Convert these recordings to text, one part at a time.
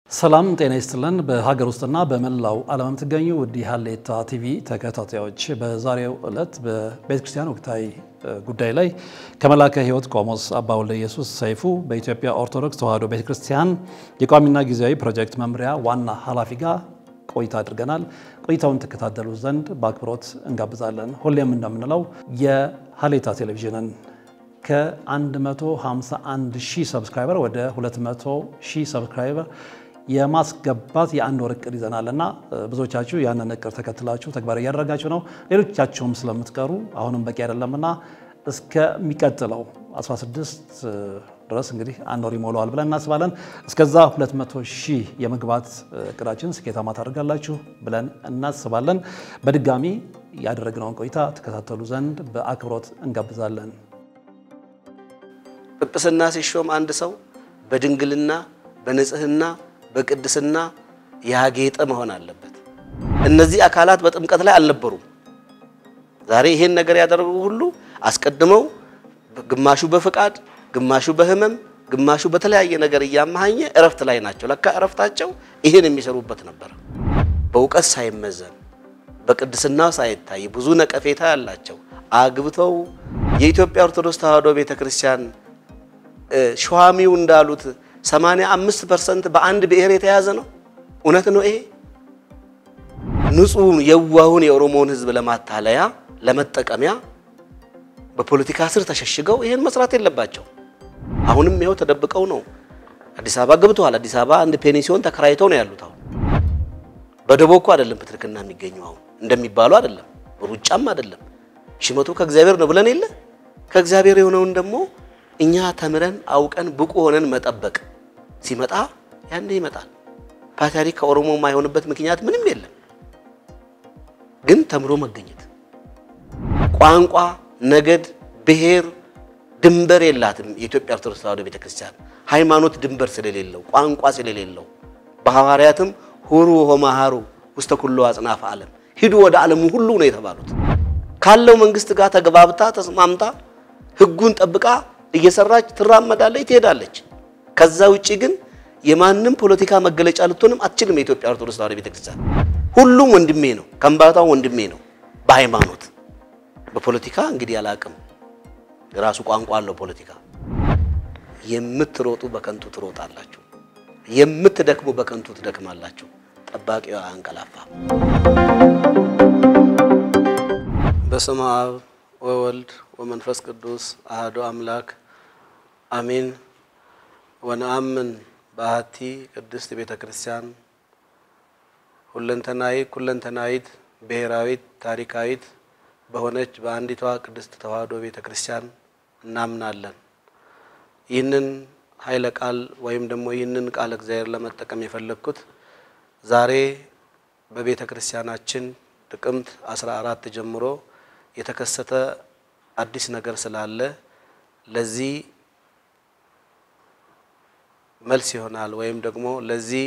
ሰላም ጤና ይስጥልን በሀገር ውስጥና በመላው ዓለም የምትገኙ ውድ ሀሌታ ቲቪ ተከታታዮች በዛሬው ዕለት በቤተክርስቲያን ወቅታዊ ጉዳይ ላይ ከመላከ ሕይወት ቆሞስ አባ ወልደ ኢየሱስ ሰይፉ በኢትዮጵያ ኦርቶዶክስ ተዋሕዶ ቤተክርስቲያን የቋሚና ጊዜያዊ ፕሮጀክት መምሪያ ዋና ኃላፊ ጋር ቆይታ አድርገናል። ቆይታውን ተከታተሉ ዘንድ በአክብሮት እንጋብዛለን። ሁሌም እንደምንለው የሀሌታ ቴሌቪዥንን ከ151,000 ሰብስክራይበር ወደ 200,000 ሰብስክራይበር የማስገባት የአንድ ወር እቅድ ይዘናልና ብዙዎቻችሁ ያንን እቅድ ተከትላችሁ ተግባር ያደረጋችሁ ነው። ሌሎቻችሁም ስለምትቀሩ አሁንም በቂ አይደለምና እስከሚቀጥለው 16 ድረስ እንግዲህ አንድ ወር ይሞላዋል ብለን እናስባለን። እስከዛ 200,000 የመግባት እቅዳችን ስኬታማ ታደርጋላችሁ ብለን እናስባለን። በድጋሚ ያደረግነውን ቆይታ ተከታተሉ ዘንድ በአክብሮት እንጋብዛለን። ጵጵስና ሲሾም አንድ ሰው በድንግልና በንጽህና በቅድስና ያጌጠ መሆን አለበት። እነዚህ አካላት በጥምቀት ላይ አልነበሩም። ዛሬ ይሄን ነገር ያደረጉ ሁሉ አስቀድመው ግማሹ በፍቃድ ግማሹ በህመም ግማሹ በተለያየ ነገር ያማሃኘ እረፍት ላይ ናቸው። ለካ እረፍታቸው ይሄን የሚሰሩበት ነበር። በእውቀት ሳይመዘን በቅድስናው ሳይታይ ብዙ ነቀፌታ ያላቸው አግብተው የኢትዮጵያ ኦርቶዶክስ ተዋሕዶ ቤተክርስቲያን ሸዋሚው እንዳሉት 85% በአንድ ብሔር የተያዘ ነው። እውነት ነው ይሄ? ንጹህ የዋሁን የኦሮሞን ህዝብ ለማታለያ ለመጠቀሚያ በፖለቲካ ስር ተሸሽገው ይሄን መስራት የለባቸው። አሁንም ይሄው ተደብቀው ነው አዲስ አበባ ገብተዋል። አዲስ አበባ አንድ ፔኒሲዮን ተከራይተው ነው ያሉት። አሁን በደቦኩ አይደለም ፕትርክና የሚገኘው አሁን እንደሚባለው አይደለም፣ ሩጫም አይደለም። ሽመቱ ከእግዚአብሔር ነው ብለን የለ ከእግዚአብሔር የሆነውን ደግሞ እኛ ተምረን አውቀን ብቁ ሆነን መጠበቅ ሲመጣ ያኔ ይመጣል። ፓትርያርክ ከኦሮሞ የማይሆንበት ምክንያት ምንም የለም። ግን ተምሮ መገኘት ቋንቋ፣ ነገድ፣ ብሔር ድንበር የላትም። የኢትዮጵያ ኦርቶዶክስ ተዋሕዶ ቤተክርስቲያን ሃይማኖት ድንበር ስለሌለው ቋንቋ ስለሌለው በሐዋርያትም ሁሩ ወማሃሩ ውስተ ኩሉ አጽናፈ ዓለም ሂዱ ወደ ዓለሙ ሁሉ ነው የተባሉት። ካለው መንግስት ጋር ተግባብታ ተስማምታ ህጉን ጠብቃ እየሰራች ትራመዳለች ትሄዳለች። ከዛ ውጪ ግን የማንንም ፖለቲካ መገለጫ ልትሆንም አትችልም። የኢትዮጵያ ኦርቶዶክስ ተዋሕዶ ቤተክርስቲያን ሁሉም ወንድሜ ነው፣ ከምባታው ወንድሜ ነው። በሃይማኖት በፖለቲካ እንግዲህ ያላቅም ራሱ ቋንቋ አለው ፖለቲካ። የምትሮጡ በከንቱ ትሮጣላችሁ፣ የምትደክሙ በከንቱ ትደክማላችሁ። ጠባቂው አንቀላፋ። በስመ አብ ወወልድ ወመንፈስ ቅዱስ አሐዱ አምላክ አሜን። ወነአምን በአሐቲ ቅድስት ቤተክርስቲያን ሁለንተናዊት ብሔራዊት ታሪካዊት በሆነች በአንዲቷ ቅድስት ተዋሕዶ ቤተክርስቲያን እናምናለን። ይህንን ኃይለ ቃል ወይም ደግሞ ይህንን ቃል እግዚአብሔር ለመጠቀም የፈለኩት ዛሬ በቤተክርስቲያናችን ጥቅምት 14 ጀምሮ የተከሰተ አዲስ ነገር ስላለ ለዚህ መልስ ይሆናል ወይም ደግሞ ለዚህ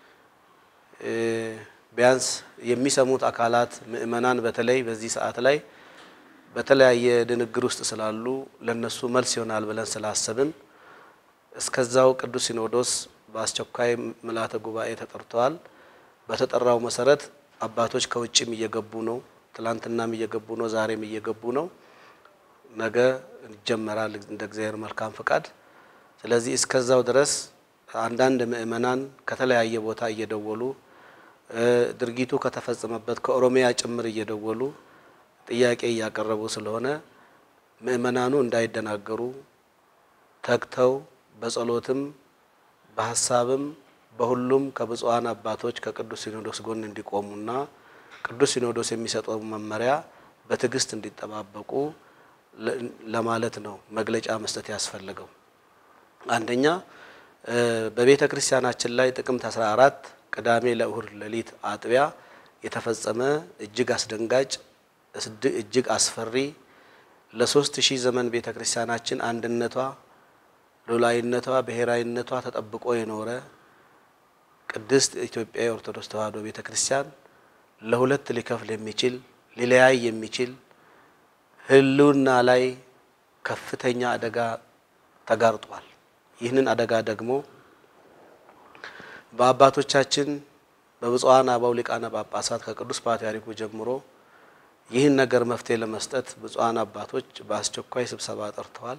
ቢያንስ የሚሰሙት አካላት ምእመናን በተለይ በዚህ ሰዓት ላይ በተለያየ ድንግር ውስጥ ስላሉ ለነሱ መልስ ይሆናል ብለን ስላሰብን እስከዛው ቅዱስ ሲኖዶስ በአስቸኳይ ምልዓተ ጉባኤ ተጠርቷል። በተጠራው መሰረት አባቶች ከውጭም እየገቡ ነው። ትላንትናም እየገቡ ነው፣ ዛሬም እየገቡ ነው። ነገ ይጀመራል እንደ እግዚአብሔር መልካም ፍቃድ። ስለዚህ እስከዛው ድረስ አንዳንድ ምእመናን ከተለያየ ቦታ እየደወሉ ድርጊቱ ከተፈጸመበት ከኦሮሚያ ጭምር እየደወሉ ጥያቄ እያቀረቡ ስለሆነ ምእመናኑ እንዳይደናገሩ ተግተው በጸሎትም በሐሳብም በሁሉም ከብፁዓን አባቶች ከቅዱስ ሲኖዶስ ጎን እንዲቆሙና ቅዱስ ሲኖዶስ የሚሰጠው መመሪያ በትዕግስት እንዲጠባበቁ ለማለት ነው መግለጫ መስጠት ያስፈልገው። አንደኛ በቤተክርስቲያናችን ላይ ጥቅምት 14 ቅዳሜ ለእሁድ ሌሊት አጥቢያ የተፈጸመ እጅግ አስደንጋጭ እጅግ አስፈሪ ለ3000 ዘመን ቤተክርስቲያናችን አንድነቷ ሉዓላዊነቷ ብሔራዊነቷ ተጠብቆ የኖረ ቅድስት ኢትዮጵያ ኦርቶዶክስ ተዋሕዶ ቤተክርስቲያን ለሁለት ሊከፍል የሚችል ሊለያይ የሚችል ህልውና ላይ ከፍተኛ አደጋ ተጋርጧል። ይህንን አደጋ ደግሞ በአባቶቻችን በብፁዓን አበው ሊቃነ ጳጳሳት ከቅዱስ ፓትርያርኩ ጀምሮ ይህን ነገር መፍትሄ ለመስጠት ብፁዓን አባቶች በአስቸኳይ ስብሰባ ጠርተዋል።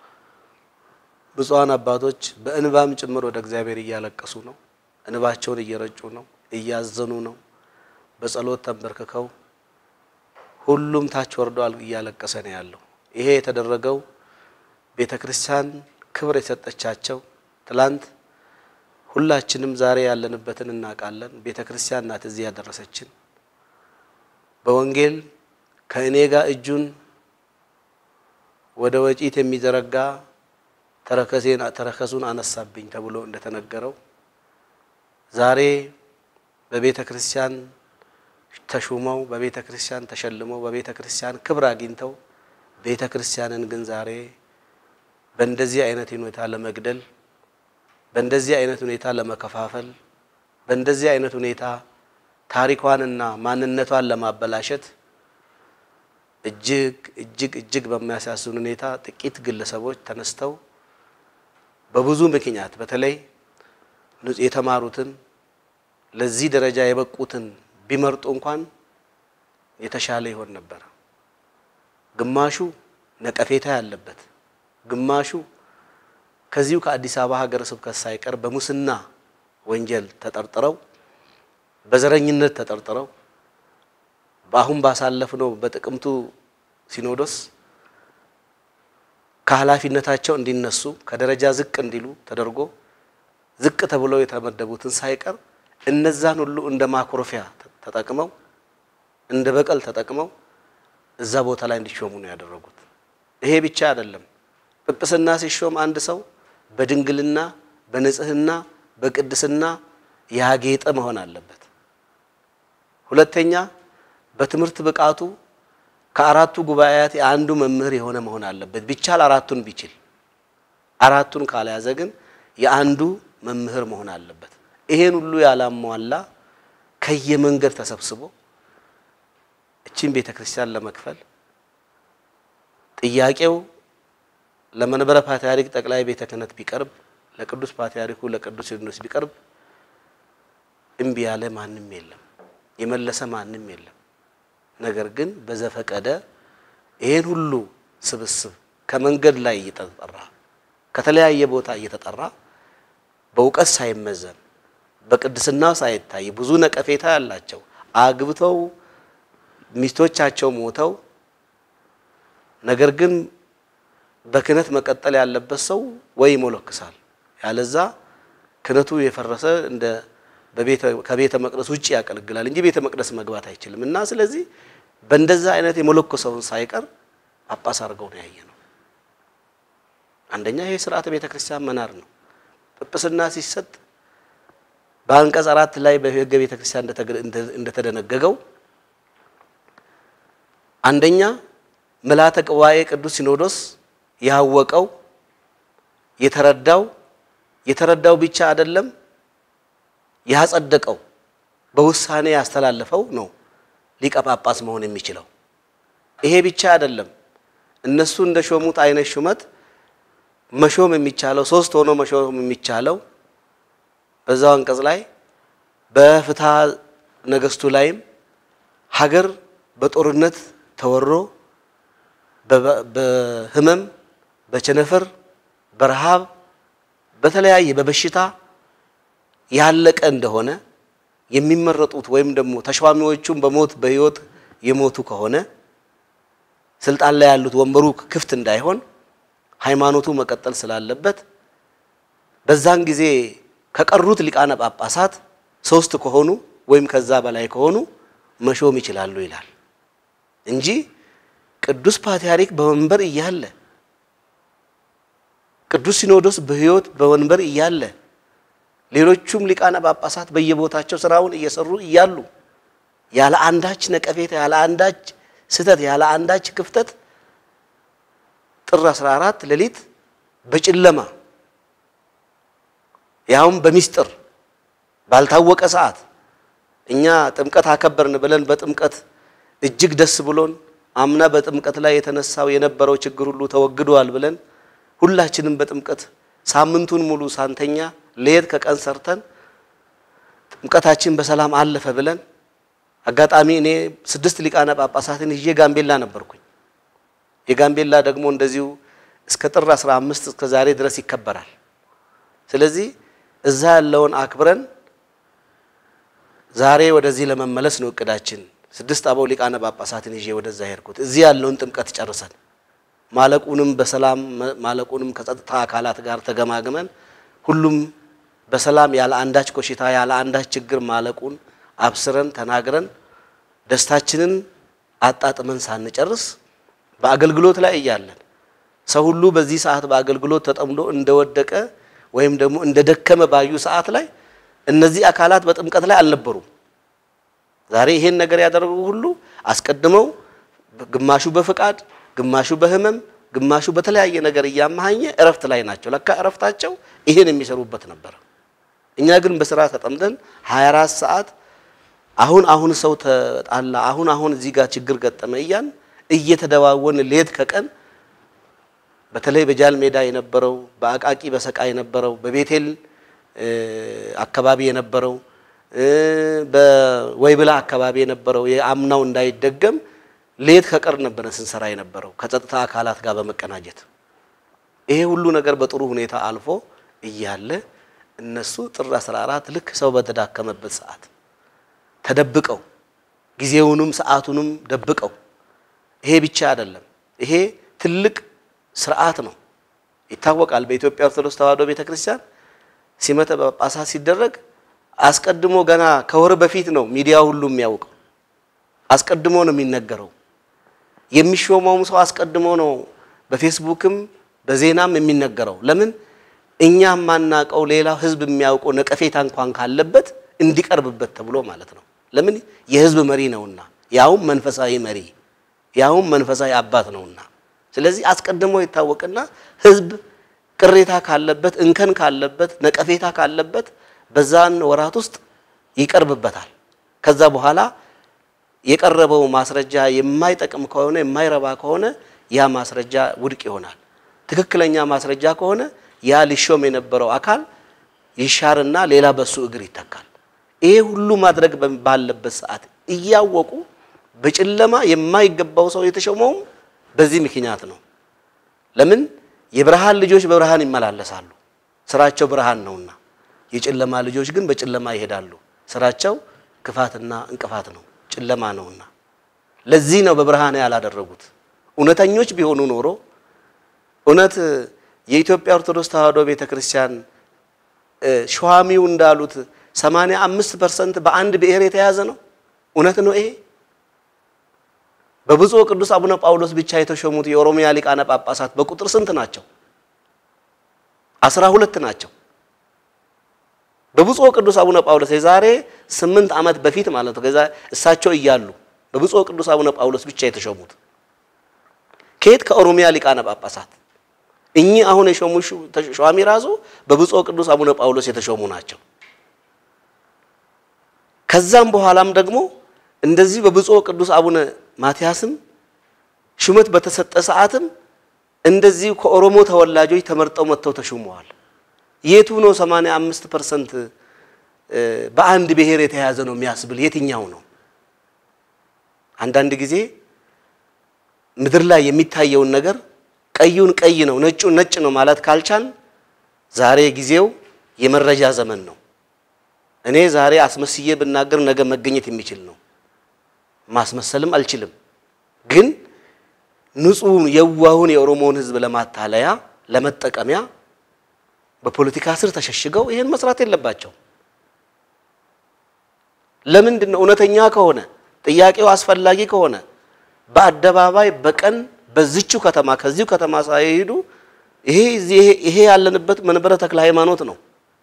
ብፁዓን አባቶች በእንባም ጭምር ወደ እግዚአብሔር እያለቀሱ ነው። እንባቸውን እየረጩ ነው፣ እያዘኑ ነው። በጸሎት ተንበርክከው ሁሉም ታች ወርዷል እያለቀሰ ነው ያለው። ይሄ የተደረገው ቤተክርስቲያን ክብር የሰጠቻቸው ትላንት ሁላችንም ዛሬ ያለንበትን እናቃለን። ቤተክርስቲያን ናት እዚህ ያደረሰችን። በወንጌል ከእኔ ጋር እጁን ወደ ወጪት የሚዘረጋ ተረከዙን አነሳብኝ ተብሎ እንደተነገረው ዛሬ በቤተክርስቲያን ተሹመው በቤተክርስቲያን ተሸልመው በቤተክርስቲያን ክብር አግኝተው ቤተክርስቲያንን ግን ዛሬ በእንደዚህ አይነት ሁኔታ ለመግደል በእንደዚህ አይነት ሁኔታ ለመከፋፈል በእንደዚህ አይነት ሁኔታ ታሪኳንና ማንነቷን ለማበላሸት እጅግ በሚያሳዝን ሁኔታ ጥቂት ግለሰቦች ተነስተው በብዙ ምክንያት በተለይ የተማሩትን ለዚህ ደረጃ የበቁትን ቢመርጡ እንኳን የተሻለ ይሆን ነበር። ግማሹ ነቀፌታ ያለበት ግማሹ ከዚሁ ከአዲስ አበባ ሀገረ ስብከት ሳይቀር በሙስና ወንጀል ተጠርጥረው በዘረኝነት ተጠርጥረው በአሁን ባሳለፍነው በጥቅምቱ ሲኖዶስ ከኃላፊነታቸው እንዲነሱ ከደረጃ ዝቅ እንዲሉ ተደርጎ ዝቅ ተብለው የተመደቡትን ሳይቀር እነዛን ሁሉ እንደ ማክሮፊያ ተጠቅመው እንደ በቀል ተጠቅመው እዛ ቦታ ላይ እንዲሾሙ ነው ያደረጉት። ይሄ ብቻ አይደለም። ጵጵስና ሲሾም አንድ ሰው በድንግልና በንጽህና በቅድስና ያጌጠ መሆን አለበት። ሁለተኛ በትምህርት ብቃቱ ከአራቱ ጉባኤያት አንዱ መምህር የሆነ መሆን አለበት። ቢቻል አራቱን ቢችል አራቱን ካልያዘ ግን የአንዱ መምህር መሆን አለበት። ይሄን ሁሉ ያላሟላ ከየመንገድ ተሰብስቦ እቺን ቤተክርስቲያን ለመክፈል ጥያቄው ለመንበረ ፓትርያርክ ጠቅላይ ቤተ ክህነት ቢቀርብ ለቅዱስ ፓትርያርኩ ለቅዱስ ሲኖዶስ ቢቀርብ እምቢ ያለ ማንንም የለም፣ የመለሰ ማንንም የለም። ነገር ግን በዘፈቀደ ይሄን ሁሉ ስብስብ ከመንገድ ላይ እየተጠራ ከተለያየ ቦታ እየተጠራ በእውቀት ሳይመዘን በቅድስና ሳይታይ ብዙ ነቀፌታ ያላቸው አግብተው ሚስቶቻቸው ሞተው ነገር ግን በክህነት መቀጠል ያለበት ሰው ወይ ሞለክሳል ያለዛ ክህነቱ የፈረሰ እንደ ከቤተ መቅደስ ውጪ ያቀልግላል እንጂ ቤተ መቅደስ መግባት አይችልም። እና ስለዚህ በእንደዛ አይነት የሞለክሰውን ሳይቀር ጳጳስ አድርገው ነው ያየነው። አንደኛ ይሄ ሥርዓተ ቤተክርስቲያን መናር ነው። ጵጵስና ሲሰጥ በአንቀጽ 4 ላይ በሕገ ቤተክርስቲያን እንደተደነገገው አንደኛ ምልዓተ ጉባኤ ቅዱስ ሲኖዶስ ያወቀው የተረዳው ብቻ አይደለም ያጸደቀው በውሳኔ ያስተላለፈው ነው ሊቀ ጳጳስ መሆን የሚችለው። ይሄ ብቻ አይደለም እነሱ እንደሾሙት አይነት ሹመት መሾም የሚቻለው ሶስት ሆኖ መሾም የሚቻለው በዛው አንቀጽ ላይ በፍትሐ ነገሥቱ ላይም ሀገር በጦርነት ተወሮ በህመም በቸነፈር በረሃብ በተለያየ በበሽታ ያለቀ እንደሆነ የሚመረጡት ወይም ደግሞ ተሿሚዎቹም በሞት በህይወት የሞቱ ከሆነ ስልጣን ላይ ያሉት ወንበሩ ክፍት እንዳይሆን ሃይማኖቱ መቀጠል ስላለበት በዛን ጊዜ ከቀሩት ሊቃነ ጳጳሳት 3 ከሆኑ ወይም ከዛ በላይ ከሆኑ መሾም ይችላሉ ይላል እንጂ ቅዱስ ፓትርያርክ በወንበር እያለ ቅዱስ ሲኖዶስ በህይወት በወንበር እያለ ሌሎቹም ሊቃነ ጳጳሳት በየቦታቸው ስራውን እየሰሩ እያሉ ያለ አንዳች ነቀፌታ ያለ አንዳች ስተት ያለ አንዳች ክፍተት ጥር 14 ሌሊት በጭለማ ያውም በሚስጥር ባልታወቀ ሰዓት እኛ ጥምቀት አከበርን ብለን በጥምቀት እጅግ ደስ ብሎን አምና በጥምቀት ላይ የተነሳው የነበረው ችግር ሁሉ ተወግዷል ብለን ሁላችንም በጥምቀት ሳምንቱን ሙሉ ሳንተኛ ለየት ከቀን ሰርተን ጥምቀታችን በሰላም አለፈ ብለን አጋጣሚ እኔ 6 ሊቃነ ጳጳሳትን ይዤ ጋምቤላ ነበርኩኝ የጋምቤላ ደግሞ እንደዚሁ እስከ ጥር 15 እስከ ዛሬ ድረስ ይከበራል ስለዚህ እዛ ያለውን አክብረን ዛሬ ወደዚህ ለመመለስ ነው እቅዳችን 6 አበው ሊቃነ ጳጳሳትን ይዤ ወደዛ ሄድኩት እዚህ ያለውን ጥምቀት ጨርሰን ማለቁንም በሰላም ማለቁንም ከጸጥታ አካላት ጋር ተገማግመን ሁሉም በሰላም ያለ አንዳች ኮሽታ ያለ አንዳች ችግር ማለቁን አብስረን ተናግረን ደስታችንን አጣጥመን ሳንጨርስ በአገልግሎት ላይ እያለን ሰው ሁሉ በዚህ ሰዓት በአገልግሎት ተጠምዶ እንደወደቀ ወይም ደግሞ እንደደከመ ባዩ ሰዓት ላይ እነዚህ አካላት በጥምቀት ላይ አልነበሩም ዛሬ ይሄን ነገር ያደረጉ ሁሉ አስቀድመው ግማሹ በፍቃድ ግማሹ በህመም ግማሹ በተለያየ ነገር ያማሃኘ እረፍት ላይ ናቸው ለካ እረፍታቸው ይሄን የሚሰሩበት ነበር እኛ ግን በስራ ተጠምደን 24 ሰዓት አሁን ሰው ተጣላ አሁን እዚህ ጋር ችግር ገጠመያን እየተደዋወን ሌት ከቀን በተለይ በጃል ሜዳ የነበረው በአቃቂ በሰቃ የነበረው በቤቴል አካባቢ የነበረው በወይብላ አካባቢ የነበረው የአምናው እንዳይደገም ሌት ከቀር ነበር ስንሰራ የነበረው ከጸጥታ አካላት ጋር በመቀናጀት ይሄ ሁሉ ነገር በጥሩ ሁኔታ አልፎ እያለ እነሱ ጥር 14 ልክ ሰው በተዳከመበት ሰዓት ተደብቀው ጊዜውንም ሰዓቱንም ደብቀው ይሄ ብቻ አይደለም ይሄ ትልቅ ስርዓት ነው ይታወቃል በኢትዮጵያ ኦርቶዶክስ ተዋሕዶ ቤተክርስቲያን ሲመተ ጳጳሳት ሲደረግ አስቀድሞ ገና ከወር በፊት ነው ሚዲያው ሁሉ የሚያውቀው አስቀድሞ ነው የሚነገረው የሚሾመውም ሰው አስቀድሞ ነው በፌስቡክም በዜናም የሚነገረው ለምን እኛም ማናቀው ሌላ ህዝብ የሚያውቀው ነቀፌታ እንኳን ካለበት እንዲቀርብበት ተብሎ ማለት ነው ለምን የህዝብ መሪ ነውና ያውም መንፈሳዊ መሪ ያውም መንፈሳዊ አባት ነውና ስለዚህ አስቀድሞ ይታወቅና ህዝብ ቅሬታ ካለበት እንከን ካለበት ነቀፌታ ካለበት በዛን ወራት ውስጥ ይቀርብበታል ከዛ በኋላ የቀረበው ማስረጃ የማይጠቅም ከሆነ የማይረባ ከሆነ ያ ማስረጃ ውድቅ ይሆናል ትክክለኛ ማስረጃ ከሆነ ያ ሊሾም የነበረው አካል ይሻርና ሌላ በሱ እግር ይተካል ይሄ ሁሉ ማድረግ ባለበት ሰዓት እያወቁ በጨለማ የማይገባው ሰው የተሾመው በዚህ ምክንያት ነው ለምን የብርሃን ልጆች በብርሃን ይመላለሳሉ ስራቸው ብርሃን ነውና የጨለማ ልጆች ግን በጨለማ ይሄዳሉ ስራቸው ክፋትና እንቅፋት ነው ጨለማ ነውና ለዚህ ነው በብርሃን ያላደረጉት ኡነተኞች ቢሆኑ ኖሮ ኡነት የኢትዮጵያ ኦርቶዶክስ ተዋሕዶ ቤተክርስቲያን ሸዋሚው እንዳሉት 85% በአንድ ብሔር የተያዘ ነው ኡነት ነው ይሄ በብፁዕ ቅዱስ አቡነ ጳውሎስ ብቻ የተሾሙት የኦሮሚያ ሊቃነ ጳጳሳት በቁጥር ስንት ናቸው 12 ናቸው በብፁዕ ቅዱስ አቡነ ጳውሎስ የዛሬ 8 ዓመት በፊት ማለት ነው ከዛ እሳቸው ይያሉ በብፁዕ ቅዱስ አቡነ ጳውሎስ ብቻ የተሾሙት ከየት ከኦሮሚያ ሊቃነ ጳጳሳት እኚ አሁን የሾሙሽ ተሿሚ ራሱ በብፁዕ ቅዱስ አቡነ ጳውሎስ የተሾሙ ናቸው ከዛም በኋላም ደግሞ እንደዚህ በብፁዕ ቅዱስ አቡነ ማቲያስም ሹመት በተሰጠ ሰዓትም እንደዚህ ከኦሮሞ ተወላጆች ተመርጠው መጥተው ተሾመዋል የቱ ነው 85% በአንድ ብሔር የተያዘ ነው የሚያስብል የትኛው ነው አንዳንድ ጊዜ ምድር ላይ የሚታየውን ነገር ቀዩን ቀይ ነው ነጩን ነጭ ነው ማለት ካልቻል ዛሬ ጊዜው የመረጃ ዘመን ነው እኔ ዛሬ አስመስዬ ብናገር ነገ መገኘት የሚችል ነው ማስመሰልም አልችልም ግን ንጹህ የዋሁን የኦሮሞን ህዝብ ለማታለያ ለመጠቀሚያ በፖለቲካ ስር ተሸሽገው ይሄን መስራት የለባቸው ለምንድን ነው ኡነተኛ ከሆነ ጥያቄው አስፈላጊ ከሆነ በአደባባይ በቀን በዚቹ ከተማ ከዚሁ ከተማ ሳይሄዱ ይሄ ያለንበት መንበረ ተክለ ሃይማኖት ነው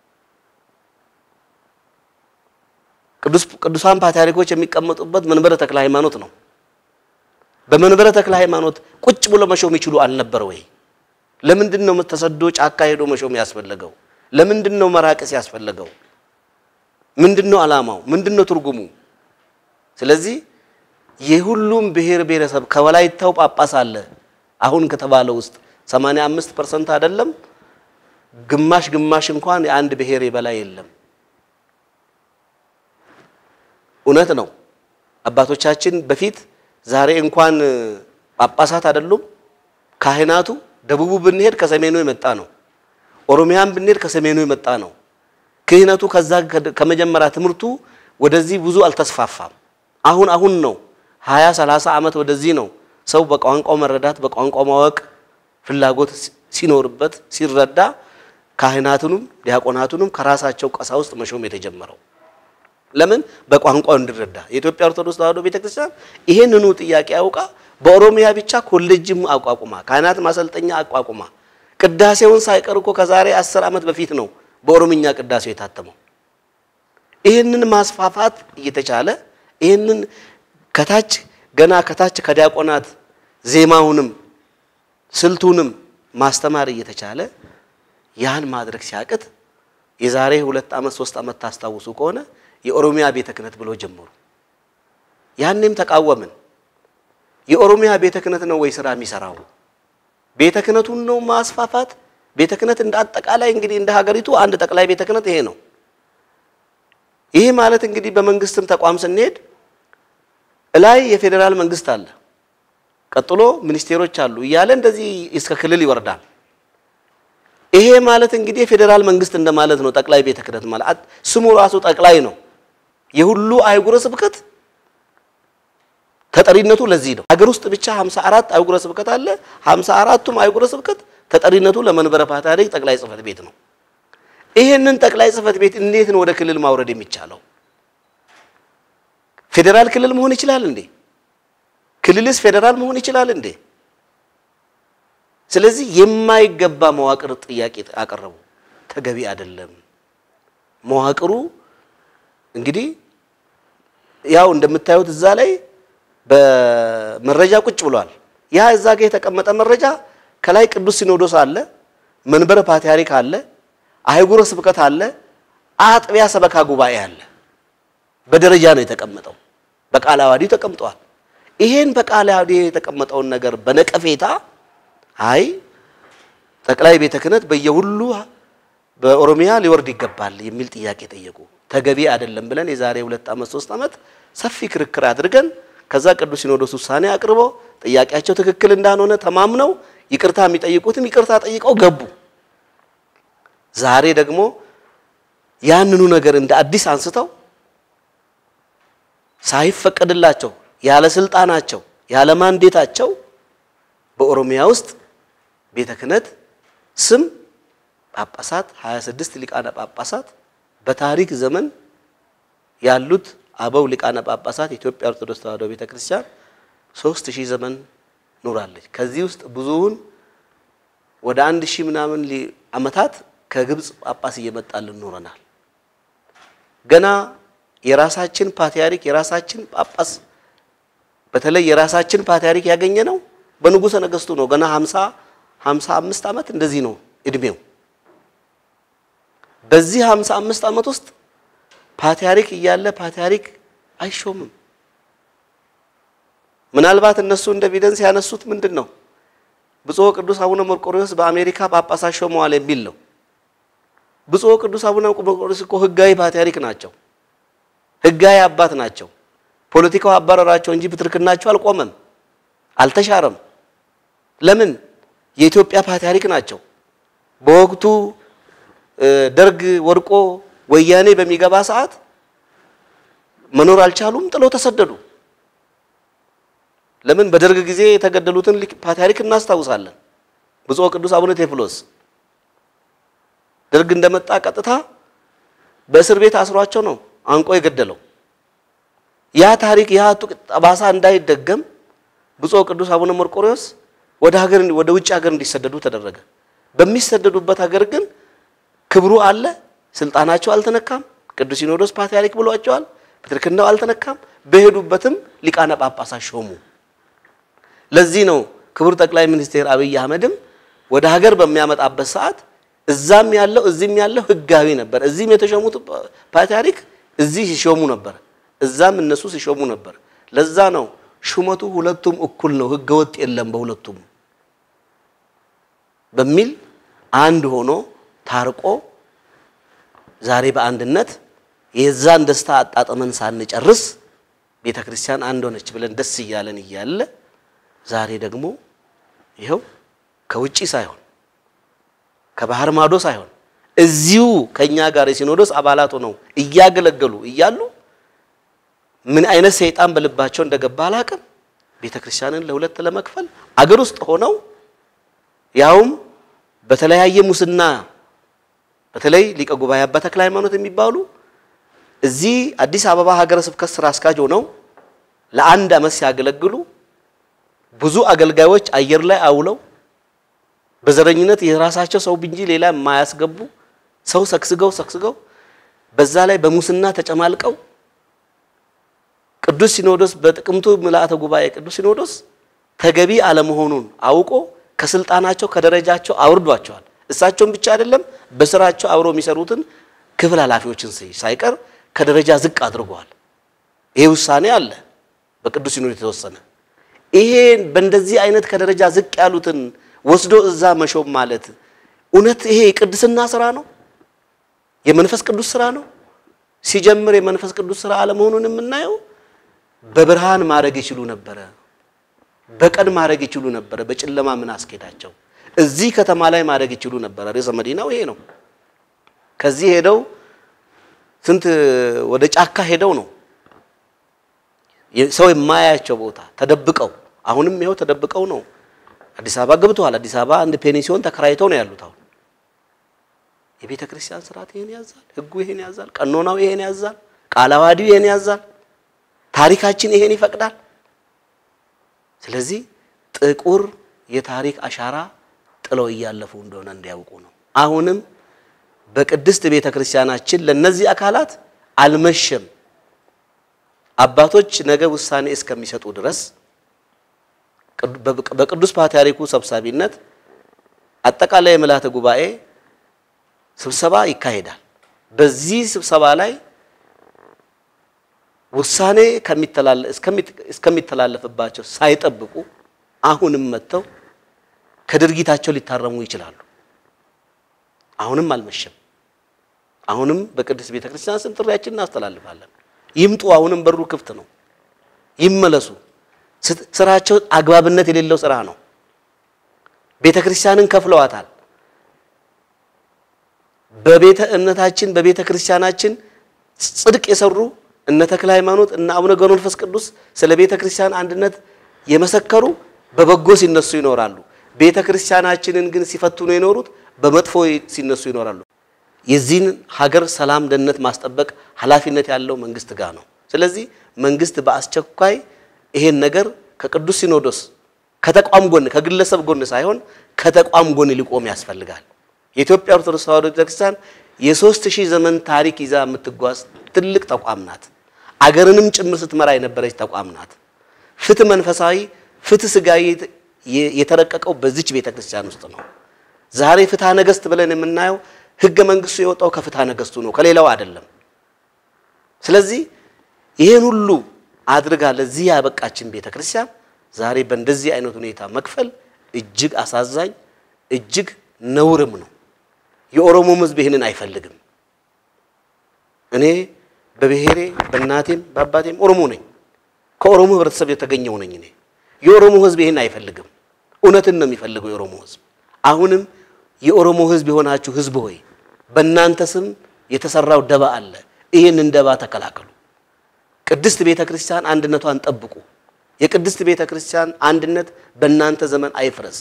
ቅዱሳን ፓትርያርኮች የሚቀመጡበት መንበረ ተክለ ሃይማኖት ነው በመንበረ ተክለ ሃይማኖት ቁጭ ብሎ መሾም ይችላል አልነበር ወይ ለምንድነው ተሰዶ ጫካ ሄዶ መሾም ያስፈልገው ለምንድነው መራቀስ ያስፈልገው ምንድነው አላማው ምንድነው ትርጉሙ ስለዚህ የሁሉም ብሔር ብሔረሰብ ከወላይታው ጳጳስ አለ አሁን ከተባለው ውስጥ 85% አይደለም ግማሽ እንኳን የአንድ ብሔር በላይ የለም እውነት ነው አባቶቻችን በፊት ዛሬ እንኳን ጳጳሳት አይደሉም ካህናቱ ደቡቡ ብንሄድ ከሰሜኑ የመጣ ነው ኦሮሚያን ብንሄድ ከሰሜኑ የመጣ ነው ክህነቱ ከዛ ከመጀመሪያ ትምርቱ ወደዚህ ብዙ አልተስፋፋም አሁን ነው 20 30 ዓመት ወደዚህ ነው ሰው በቋንቋው መረዳት በቋንቋው ማወቅ ፍላጎት ሲኖርበት ሲረዳ ካህናቱንም ዲያቆናቱንም ከራሳቸው ቀሳውስት መሾም የተጀመረው ለምን በቋንቋው እንዲረዳ የኢትዮጵያ ኦርቶዶክስ ተዋሕዶ ቤተክርስቲያን ይሄንኑ ጥያቄ አውቃ በኦሮሚያ ብቻ ኮሌጅም አቋቁማ ካህናት ማሰልጠኛ አቋቁማ ቅዳሴውን ሳይቀርኮ ከዛሬ 10 ዓመት በፊት ነው በኦሮምኛ ቅዳሴው የታተመው ይሄንን ማስፋፋት እየተቻለ ይሄንን ከታች ገና ከታች ከዲያቆናት ዜማውንም ስልቱንም ማስተማር እየተቻለ ያን ማድረግ ሲያቀት የዛሬ 2 ዓመት 3 ዓመት ታስታውሱ ከሆነ የኦሮሚያ ቤተ ክህነት ብሎ ጀመሩ ያንንም ተቃወምን የኦሮሚያ ቤተ ክህነት ነው ወይ ስራ የሚሰራው ቤተ ክህነቱን ነው ማስፋፋት ቤተ ክህነት እንደ አጠቃላይ እንግዲህ እንደ ሀገሪቱ አንድ ጠቅላይ ቤተ ክህነት ይሄ ነው ይሄ ማለት እንግዲህ በመንግስትም ተቋም ስንሄድ ላይ የፌደራል መንግስት አለ ቀጥሎ ሚኒስቴሮች አሉ ይያለ እንደዚህ እስከ ክልል ይወርዳል ይሄ ማለት እንግዲህ የፌደራል መንግስት እንደማለት ነው ጠቅላይ ቤተ ክህነት ማለት ስሙ ራሱ ጠቅላይ ነው የሁሉ አይጉረ ስብከት ተጠሪነቱ ለዚህ ነው ሀገር ውስጥ ብቻ 54 አይጉረ ስብከት አለ 54ቱም አይጉረ ስብከት ተጠሪነቱ ለመንበረ ፓትርያርክ ጠቅላይ ጽሕፈት ቤት ነው ይሄንን ጠቅላይ ጽሕፈት ቤት እንዴት ነው ወደ ክልል ማውረድ የሚቻለው ፌደራል ክልል መሆን ይችላል እንዴ ክልልስ ፌደራል መሆን ይችላል እንዴ ስለዚህ የማይገባ መዋቅር ጥያቄ አቀረቡ ተገቢ አይደለም መዋቅሩ እንግዲህ ያው እንደምታዩት እዛ ላይ በመረጃ ቁጭ ብሏል ያ እዛ ጋር የተቀመጠ መረጃ ከላይ ቅዱስ ሲኖዶስ አለ መንበረ ፓትርያርክ አለ አይጉረ ስብከት አለ አጥቢያ ሰበካ ጉባኤ አለ በደረጃ ነው የተቀመጠው በቃለ ዓዋዲው ተቀምጧል ይሄን በቃለ ዓዋዲው የተቀመጠውን ነገር በነቀፌታ አይ ጠቅላይ ቤተ ክህነት በየሁሉ በኦሮሚያ ሊወርድ ይገባል የሚል ጥያቄ ጠየቁ ተገቢ አይደለም ብለን የዛሬ 2 ዓመት 3 ዓመት ሰፊ ክርክር አድርገን ከዛ ቅዱስ ሲኖዶስ ውሳኔ አቅርቦ ጥያቄያቸው ትክክል እንዳልሆነ ተማምነው ይቅርታ የሚጠይቁትም ይቅርታ ጠይቀው ገቡ ዛሬ ደግሞ ያንኑ ነገር እንደ አዲስ አንስተው ሳይፈቀድላቸው ያለ ስልጣናቸው ያለ ማንዴታቸው በኦሮሚያ ውስጥ ቤተ ክህነት ስም ጳጳሳት 26 ሊቃነ ጳጳሳት በታሪክ ዘመን ያሉት አበው ሊቃነ ጳጳሳት ኢትዮጵያ ኦርቶዶክስ ተዋሕዶ ቤተክርስቲያን 3000 ዘመን ኖራለች ከዚህ ውስጥ ብዙውን ወደ 1000 ምናምን ዓመታት ከግብጽ ጳጳስ እየመጣልን ኖረናል ገና የራሳችን ፓትርያርክ የራሳችን ጳጳስ በተለይ የራሳችን ፓትርያርክ ያገኘነው በንጉሠ ነገሥቱ ነው ገና 55 ዓመት እንደዚህ ነው እድሜው በዚህ 55 ዓመት ውስጥ ፓትርያርክ እያለ ፓትርያርክ አይሾምም ምናልባት እነሱ እንደ ኤቪደንስ ያነሱት ምንድነው ብፁዕ ቅዱስ አቡነ መርቆሬዎስ በአሜሪካ ጳጳስ ሾመዋል የሚል ነው ብፁዕ ቅዱስ አቡነ መርቆሬዎስ እኮ ህጋዊ ፓትርያርክ ናቸው ህጋዊ አባት ናቸው ፖለቲካው አባረራቸው እንጂ ፕትርክናቸው አልቆመም አልተሻረም ለምን የኢትዮጵያ ፓትርያርክ ናቸው በወቅቱ ደርግ ወርቆ ወያኔ በሚገባ ሰዓት መኖር አልቻሉም ጥለው ተሰደዱ ለምን በደርግ ጊዜ የተገደሉትን ፓትርያርክ እናስታውሳለን ብፁዕ ቅዱስ አቡነ ቴዎፍሎስ ደርግ እንደመጣ ቀጥታ በእስር ቤት አስሯቸው ነው አንቆ የገደለው ያ ታሪክ ያ ጠባሳ እንዳይደገም ብፁዕ ቅዱስ አቡነ መርቆሬዎስ ወደ ውጭ ሀገር እንዲሰደዱ ተደረገ በሚሰደዱበት ሀገር ግን ክብሩ አለ ስልጣናቸው አልተነካም ቅዱስ ሲኖዶስ ፓትርያርክ ብሏቸዋል ፕትርክናው አልተነካም በሄዱበትም ሊቃነ ጳጳሳት ሾሙ ለዚህ ነው ክቡር ጠቅላይ ሚኒስትር አብይ አህመድም ወደ ሀገር በሚያመጣበት ሰዓት እዛም ያለው እዚህም ያለው ህጋዊ ነበር እዚህም የተሾሙት ፓትርያርክ እዚህ ሲሾሙ ነበር እዛም እነሱ ሲሾሙ ነበር ለዛ ነው ሹመቱ ሁለቱም እኩል ነው ህገወጥ የለም በሁለቱም በሚል አንድ ሆኖ ታርቆ ዛሬ በአንድነት የዛን ደስታ አጣጣመን ሳንጨርስ ቤተክርስቲያን አንድ ሆነች ብለን ደስ ይያለን ይያለ ዛሬ ደግሞ ይሄው ከውጪ ሳይሆን ከባህር ማዶ ሳይሆን እዚሁ ከኛ ጋር የሲኖዶስ አባላት ሆነው እያገለገሉ እያሉ ምን አይነት ሰይጣን በልባቸው እንደገባ አላቀም ቤተክርስቲያንን ለሁለት ለመክፈል አገር ውስጥ ሆነው ያውም በተለያየ ሙስና በተለይ ሊቀ ጉባኤ አባ ተክለ ሃይማኖት የሚባሉ እዚህ አዲስ አበባ ሀገረ ስብከት ስራ አስኪያጅ ሆነው ለአንድ አመት ሲያገለግሉ ብዙ አገልጋዮች አየር ላይ አውለው በዘረኝነት የራሳቸው ሰው ብንጂ ሌላ የማያስገቡ ሰው ሰክስገው በዛ ላይ በሙስና ተጨማልቀው ቅዱስ ሲኖዶስ በጥቅምቱ ምልአተ ጉባኤ ቅዱስ ሲኖዶስ ተገቢ አለመሆኑን አውቆ ከስልጣናቸው ከደረጃቸው አውርዷቸዋል እሳቸውን ብቻ አይደለም በስራቸው አብሮ የሚሰሩትን ክፍል ኃላፊዎችን ሳይቀር ከደረጃ ዝቅ አድርገዋል ይሄ ውሳኔ አለ በቅዱስ ሲኖዶስ የተወሰነ ይሄን በእንደዚህ አይነት ከደረጃ ዝቅ ያሉትን ወስዶ እዛ መሾም ማለት እውነት ይሄ ቅድስና ስራ ነው የመንፈስ ቅዱስ ስራ ነው ሲጀምር የመንፈስ ቅዱስ ስራ አለመሆኑን የምናየው በብርሃን ማረግ ይችሉ ነበር በቀን ማረግ ይችሉ ነበር በጨለማ ምን አስከዳቸው እዚህ ከተማ ላይ ማረግ ይችሉ ነበር ርዕሰ መዲናው ይሄ ነው ከዚህ ሄደው ስንት ወደ ጫካ ሄደው ነው ሰው የማያያቸው ቦታ ተደብቀው አሁንም ይሄው ተደብቀው ነው አዲስ አበባ ገብተዋል አዲስ አበባ አንድ ፔንሲዮን ተከራይተው ነው ያሉት አሁን የቤተ ክርስቲያን ስርዓት ይሄን ያዛል ህጉ ይሄን ያዛል ቀኖናው ይሄን ያዛል ቃላዋዲው ይሄን ያዛል ታሪካችን ይሄን ይፈቅዳል ስለዚህ ጥቁር የታሪክ አሻራ ጥለው ያለፉ እንደሆነ እንዲያውቁ ነው አሁንም በቅድስት ቤተ ክርስቲያናችን ለነዚህ አካላት አልመሸም አባቶች ነገ ውሳኔ እስከሚሰጡ ድረስ በቅዱስ ፓትርያርኩ ሰብሳቢነት አጠቃላይ ምልዓተ ጉባኤ ስብሰባ ይካሄዳል በዚህ ስብሰባ ላይ ውሳኔ እስከሚተላለፍባቸው ሳይጠብቁ አሁንም መተው ከድርጊታቸው ሊታረሙ ይችላሉ አሁንም አልመሸም አሁንም በቅድስት ቤተ ክርስቲያን ስም ጥሪያችንን እናስተላልፋለን ይምጡ አሁንም በሩ ክፍት ነው ይመለሱ ስራቸው አግባብነት የሌለው ስራ ነው ቤተ ክርስቲያንን ከፍለዋታል በቤተ እምነታችን በቤተ ክርስቲያናችን ጽድቅ የሰሩ እነ ተክለ ሃይማኖት እና አቡነ ገብረ መንፈስ ቅዱስ ስለ ቤተ ክርስቲያን አንድነት የመሰከሩ በበጎ ሲነሱ ይኖራሉ ቤተ ክርስቲያናችንን ግን ሲፈትኑ የኖሩት በመጥፎ ሲነሱ ይኖራሉ የዚህን ሀገር ሰላም ደህንነት ማስጠበቅ ኃላፊነት ያለው መንግስት ጋር ነው ስለዚህ መንግስት በአስቸኳይ ይሄን ነገር ከቅዱስ ሲኖዶስ ከተቋም ጎን ከግለሰብ ጎን ሳይሆን ከተቋም ጎን ሊቆም ያስፈልጋል የኢትዮጵያ ኦርቶዶክስ ተዋሕዶ ቤተክርስቲያን የ3000 ዘመን ታሪክ ይዛ የምትጓዝ ትልቅ ተቋም ናት አገርንም ጭምር ስትመራ የነበረች ተቋም ናት ፍትህ መንፈሳዊ ፍትህ ስጋዊ የተረቀቀው በዚች ቤተክርስቲያን ውስጥ ነው ዛሬ ፍትህ ነገስት ብለን የምናየው ህገ መንግስቱ የወጣው ከፍትህ ነገስቱ ነው ከሌላው አይደለም ስለዚህ ይሄን ሁሉ አድርጋ ለዚህ ያበቃችን ቤተክርስቲያን ዛሬ በእንደዚህ አይነት ሁኔታ መክፈል እጅግ አሳዛኝ እጅግ ነውርም ነው የኦሮሞ ህዝብ ይሄንን አይፈልግም እኔ በብሔሬ በእናቴም በአባቴም ኦሮሞ ነኝ ከኦሮሞ ህብረተሰብ የተገኘው ነኝ እኔ የኦሮሞ ህዝብ ይሄን አይፈልግም እውነትን ነው የሚፈልገው የኦሮሞ ህዝብ አሁንም የኦሮሞ ህዝብ የሆናችሁ ህዝብ ሆይ በእናንተ ስም የተሰራው ደባ አለ ይሄንን ደባ ተከላከሉ ቅድስት ቤተ ክርስቲያን አንድነቷን ጠብቁ የቅድስት ቤተ ክርስቲያን አንድነት በእናንተ ዘመን አይፍረስ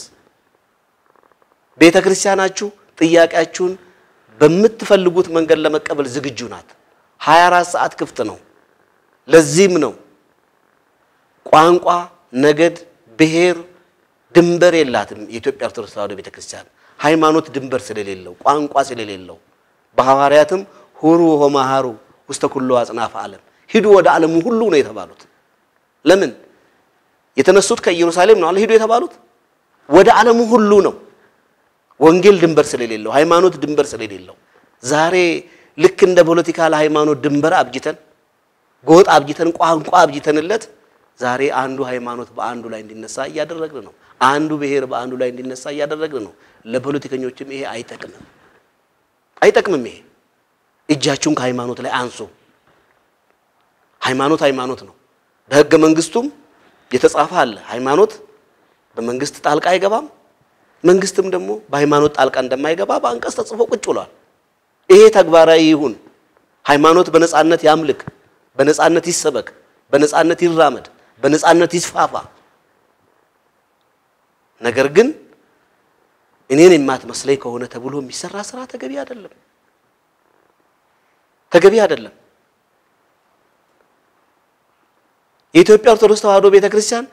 ቤተ ክርስቲያናችሁ ጥያቄያችሁን በመትፈልጉት መንገድ ለመቀበል ዝግጁ ናት 24 ሰዓት ክፍት ነው ለዚህም ነው ቋንቋ ነገድ ብሔር ድንበር የላትም የኢትዮጵያ ኦርቶዶክስ ተዋሕዶ ቤተ ክርስቲያን ሃይማኖት ድንበር ስለሌለው ቋንቋ ስለሌለው በሐዋርያትም ሁሩ ወማሃሩ ውስተ ኩሉ አጽናፈ ዓለም ሂዱ ወደ ዓለም ሁሉ ነው የተባሉት ለምን የተነሱት ከኢየሩሳሌም ነው አለ ሂዱ የተባሉት ወደ ዓለም ሁሉ ነው ወንጌል ድንበር ስለሌለው ሃይማኖት ድንበር ስለሌለው ዛሬ ልክ እንደ ፖለቲካ ለሃይማኖት ድንበር አብጅተን ጎጥ አብጅተን ቋንቋ አብጅተንለት ዛሬ አንዱ ሃይማኖት በአንዱ ላይ እንዲነሳ ያደረግን ነው አንዱ ብሔር በአንዱ ላይ እንዲነሳ ያደረግን ነው ለፖለቲከኞችም ይሄ አይጠቅምም ይሄ እጃችሁን ከሃይማኖት ላይ አንሱ ሃይማኖት ነው በህገ መንግስቱም የተጻፈ አለ ሃይማኖት በመንግስት ጣልቃ አይገባም መንግስትም ደግሞ በሃይማኖት ጣልቃ እንደማይገባ በአንቀጽ ተጽፎ ቁጭ ብሏል ይሄ ተግባራዊ ይሁን ሃይማኖት በነጻነት ያምልክ በነጻነት ይሰበክ በነጻነት ይራመድ በነጻነት ይስፋፋ ነገር ግን እኔን የማትመስለኝ ከሆነ ተብሎ የሚሰራ ስራ ተገቢ አይደለም የኢትዮጵያ ኦርቶዶክስ ተዋሕዶ ቤተክርስቲያን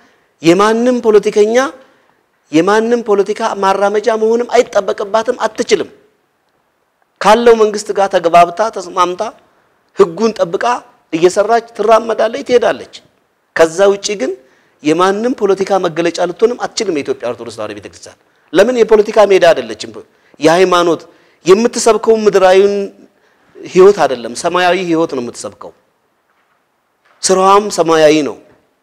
የማንንም ፖለቲካ ማራመጃ መሆንም አይጠበቅባትም አትችልም ካለው መንግስት ጋር ተግባብታ ተስማምታ ህጉን ጠብቃ እየሰራች ትራመዳለች ትሄዳለች ከዛ ውጪ ግን የማንንም ፖለቲካ መገለጫ ልትሆንም አትችልም የኢትዮጵያ ኦርቶዶክስ ተዋሕዶ ቤተክርስቲያን ለምን የፖለቲካ ሜዳ አይደለችም የሃይማኖት የምትሰብከው ምድራዊን ህይወት አይደለም ሰማያዊ ህይወት ነው የምትሰብከው ስራዋም ሰማያዊ ነው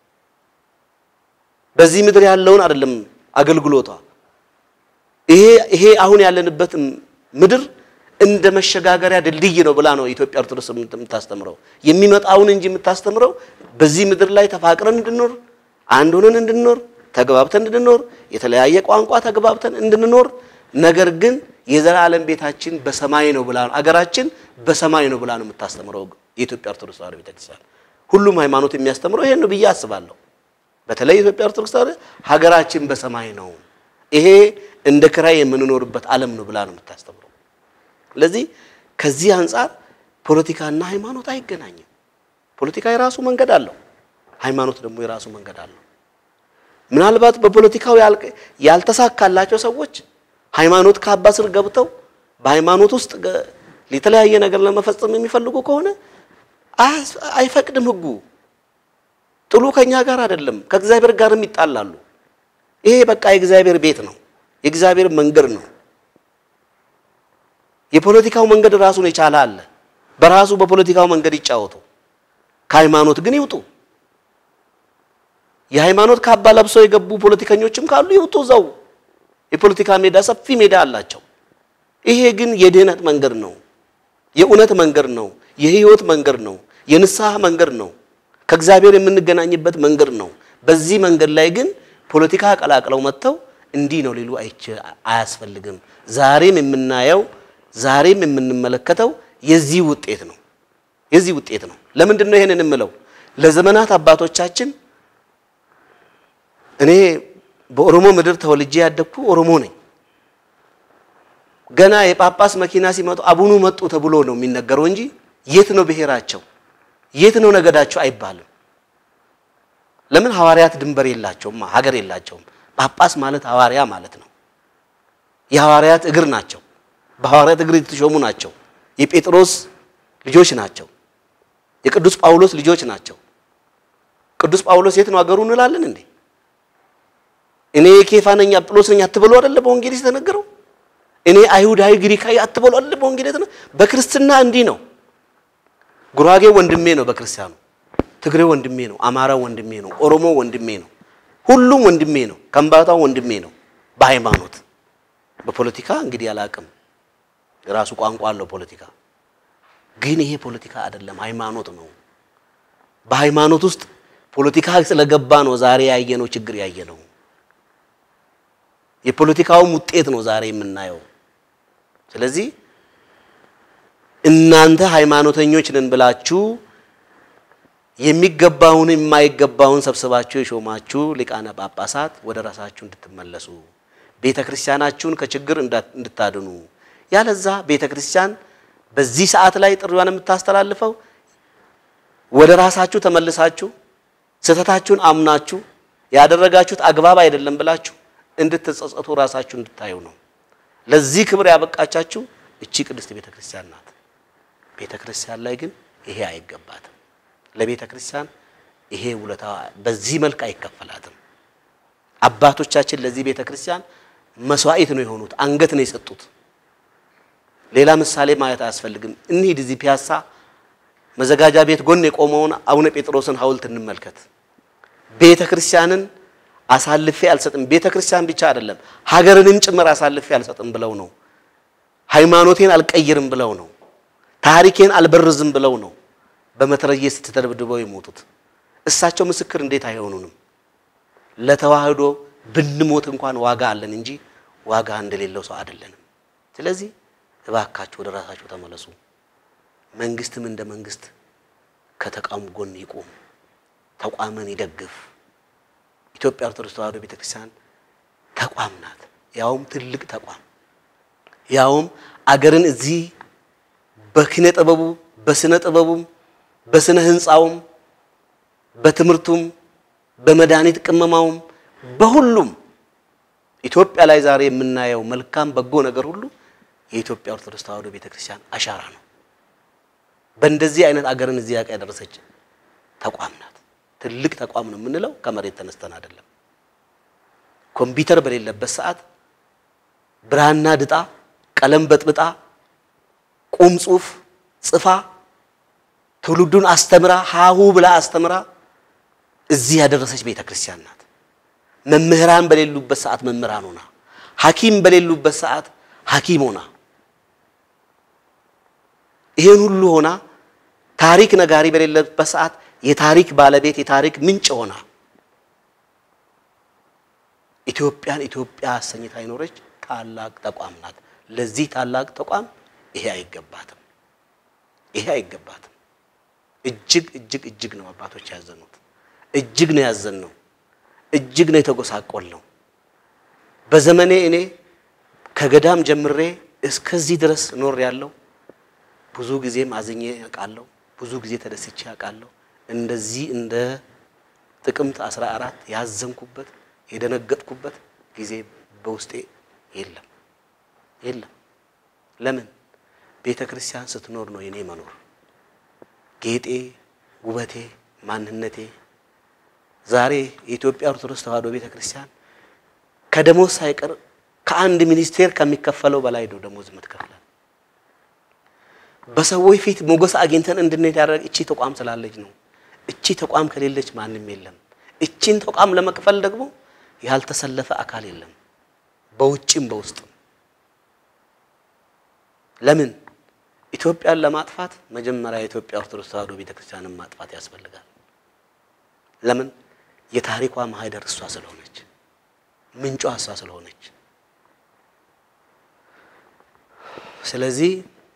በዚህ ምድር ያለውን አይደለም አገልግሎቷ ይሄ አሁን ያለንበት ምድር እንደ መሸጋገሪያ ድልድይ ነው ብላ ነው ኢትዮጵያ ኦርቶዶክስ የምታስተምረው የሚመጣውን እንጂ የምታስተምረው በዚህ ምድር ላይ ተፋቅረን እንድንኖር አንድ ሆነን እንድንኖር ተግባብተን እንድንኖር የተለያየ ቋንቋ ተግባብተን እንድንኖር ነገር ግን የዘላለም ቤታችን በሰማይ ነው ብላ ነው አገራችን በሰማይ ነው ብላ ነው የምታስተምረው የኢትዮጵያ ኦርቶዶክስ ተዋሕዶ ቤተክርስቲያን ሁሉም ሃይማኖት የሚያስተምረው ይሄን ነው ብዬ አስባለሁ በተለይ ኢትዮጵያ ኦርቶዶክስ ተዋሕዶ ሀገራችን በሰማይ ነው ይሄ እንደ ክራይ የምንኖርበት ዓለም ነው ብላ ነው የምታስተምረው ስለዚህ ከዚህ አንፃር ፖለቲካና ሃይማኖት አይገናኝም ፖለቲካ የራሱ መንገድ አለው ሃይማኖት ደግሞ የራሱ መንገድ አለው ምናልባት በፖለቲካው ያልተሳካላቸው ሰዎች ሃይማኖት ካባ ስር ገብተው በሃይማኖት ውስጥ ለተለያየ ነገር ለመፈጸም የሚፈልጉ ከሆነ አይፈቅድም ህጉ ጥሉ ከኛ ጋር አይደለም ከእግዚአብሔር ጋርም ይጣላሉ ይሄ በቃ የእግዚአብሔር ቤት ነው የእግዚአብሔር መንገድ ነው የፖለቲካው መንገድ ራሱን የቻለ አለ በራሱ በፖለቲካው መንገድ ይጫወቱ ከሃይማኖት ግን ይውጡ የሃይማኖት ካባ ለብሰው የገቡ ፖለቲከኞችም ካሉ ይውጡ ዘው የፖለቲካ ሜዳ ሰፊ ሜዳ አላቸው ይሄ ግን የድህነት መንገድ ነው የኡነት መንገድ ነው የህይወት መንገድ ነው የንስሐ መንገድ ነው ከእግዚአብሔር የምንገናኝበት መንገድ ነው በዚህ መንገድ ላይ ግን ፖለቲካ ቀላቅለው መተው እንዲህ ነው ሊሉ አያስፈልግም ዛሬም የምንመለከተው የዚህ ውጤት ነው ለምንድን ነው ይሄንን እንምለው ለዘመናት አባቶቻችን እኔ በኦሮሞ ምድር ተወልጄ ያደኩ ኦሮሞ ነኝ ገና የጳጳስ መኪና ሲመጡ አቡኑ መጡ ተብሎ ነው የሚነገረው እንጂ የት ነው ብሔራቸው የት ነው ነገዳቸው አይባልም ለምን ሐዋርያት ድንበር የላቸውም ሀገር የላቸውም ጳጳስ ማለት ሐዋርያ ማለት ነው የሐዋርያት እግር ናቸው በሐዋርያት እግር የተሾሙ ናቸው የጴጥሮስ ልጆች ናቸው የቅዱስ ጳውሎስ ልጆች ናቸው ቅዱስ ጳውሎስ የት ነው ሀገሩ እንላለን እንዴ እኔ ኬፋ ነኝ አጵሎስ ነኝ አትበሉ አይደለ በወንጌል የተነገረው እኔ አይሁዳዊ ግሪካዊ አትበሉ አይደለ በወንጌል በክርስትና እንዲህ ነው ጉራጌ ወንድሜ ነው በክርስቲያኑ ትግሬ ወንድሜ ነው አማራ ወንድሜ ነው ኦሮሞ ወንድሜ ነው ሁሉም ወንድሜ ነው ከምባታው ወንድሜ ነው በሃይማኖት በፖለቲካ እንግዲህ ያላቅም ራሱ ቋንቋ አለው ፖለቲካ ግን ይሄ ፖለቲካ አይደለም ሃይማኖት ነው በሃይማኖት ውስጥ ፖለቲካ ስለገባ ነው ዛሬ ያየነው ችግር ያየነው የፖለቲካው ውጤት ነው ዛሬ የምናየው ስለዚህ እናንተ ሃይማኖተኞች ነን ብላችሁ የሚገባውን የማይገባውን ሰብስባችሁ የሾማችሁ ሊቃነ ጳጳሳት ወደ ራሳችሁ እንድትመለሱ ቤተክርስቲያናችሁን ከችግር እንድታድኑ ያለዛ ቤተክርስቲያን በዚህ ሰዓት ላይ ጥሪዋን የምታስተላልፈው ወደ ራሳችሁ ተመልሳችሁ ስተታችሁን አምናችሁ ያደረጋችሁት አግባብ አይደለም ብላችሁ እንድትጸጸቱ ራሳችሁ እንድታዩ ነው ለዚህ ክብር ያበቃቻችሁ እቺ ቅድስት ቤተክርስቲያን ናት ቤተክርስቲያን ላይ ግን ይሄ አይገባትም ለቤተክርስቲያን ይሄ ውለታ በዚህ መልክ አይከፈላትም አባቶቻችን ለዚህ ቤተክርስቲያን መስዋዕት ነው የሆኑት አንገት ነው የሰጡት ሌላ ምሳሌ ማየት አያስፈልግም እንሂድ እዚህ ፒያሳ መዘጋጃ ቤት ጎን የቆመውን አቡነ ጴጥሮስን ሐውልት እንመልከት ቤተክርስቲያንን አሳልፌ አልሰጥም ቤተክርስቲያን ብቻ አይደለም ሀገርንም ጭምር አሳልፌ አልሰጥም ብለው ነው ሃይማኖቴን አልቀይርም ብለው ነው ታሪኬን አልበርዝም ብለው ነው በመትረየስ ተደብድበው ይሞቱት እሳቸው ምስክር እንዴት አይሆኑንም? ለተዋህዶ ብንሞት እንኳን ዋጋ አለን እንጂ ዋጋ እንደሌለው ሰው አይደለንም። ስለዚህ እባካችሁ ወደ ራሳችሁ ተመለሱ። መንግስትም እንደ መንግስት ከተቋሙ ጎን ይቆም፣ ተቋምን ይደግፍ። ኢትዮጵያ ኦርቶዶክስ ተዋህዶ ቤተክርስቲያን ተቋም ናት፣ ያውም ትልቅ ተቋም፣ ያውም አገርን እዚህ በኪነ ጥበቡ በስነ ጥበቡም በስነ ህንጻውም በትምርቱም በመድኃኒት ቅመማውም በሁሉም ኢትዮጵያ ላይ ዛሬ የምናየው መልካም በጎ ነገር ሁሉ የኢትዮጵያ ኦርቶዶክስ ተዋህዶ ቤተክርስቲያን አሻራ ነው። በእንደዚህ አይነት አገርን እዚህ ያቀ ያደረሰች ተቋም ናት። ትልቅ ተቋም ነው የምንለው ከመሬት ተነስተን አይደለም። ኮምፒውተር በሌለበት ሰዓት ብራና ድጣ ቀለም በጥብጣ ቁም ጽሁፍ ጽፋ ትውልዱን አስተምራ ሃሁ ብላ አስተምራ እዚህ ያደረሰች ቤተክርስቲያን ናት። መምህራን በሌሉበት ሰዓት መምህራን ሆና፣ ሐኪም በሌሉበት ሰዓት ሐኪም ሆና፣ ይሄን ሁሉ ሆና ታሪክ ነጋሪ በሌለበት ሰዓት የታሪክ ባለቤት የታሪክ ምንጭ ሆና ኢትዮጵያን ኢትዮጵያ አሰኝታ ይኖረች ታላቅ ተቋም ናት። ለዚህ ታላቅ ተቋም ይሄ አይገባትም፣ ይሄ አይገባትም። እጅግ ነው አባቶች ያዘኑት፣ እጅግ ነው ያዘነው፣ እጅግ ነው የተጎሳቆልነው። በዘመኔ እኔ ከገዳም ጀምሬ እስከዚህ ድረስ ኖር ያለው ብዙ ጊዜም አዝኜ ያቃለሁ፣ ብዙ ጊዜ ተደስቼ ያቃለሁ። እንደዚህ እንደ ጥቅምት 14 ያዘንኩበት የደነገጥኩበት ጊዜ በውስጤ የለም። ለምን? ቤተክርስቲያን ስትኖር ነው የኔ መኖር፣ ጌጤ፣ ውበቴ፣ ማንነቴ። ዛሬ የኢትዮጵያ ኦርቶዶክስ ተዋህዶ ቤተክርስቲያን ከደሞዝ ሳይቀር ከአንድ ሚኒስቴር ከሚከፈለው በላይ ነው ደሞዝ የምትከፍለው። በሰዎች ፊት ሞገስ አግኝተን እንድንሄድ ያደረገ እቺ ተቋም ስላለች ነው። እቺ ተቋም ከሌለች ማንንም የለም። እቺን ተቋም ለመክፈል ደግሞ ያልተሰለፈ አካል የለም፣ በውጭም በውስጥም። ለምን? ኢትዮጵያን ለማጥፋት መጀመሪያ የኢትዮጵያ ኦርቶዶክስ ተዋህዶ ቤተክርስቲያንን ማጥፋት ያስፈልጋል። ለምን? የታሪኳ ማህደር እሷ ስለሆነች፣ ምንጯ እሷ ስለሆነች። ስለዚህ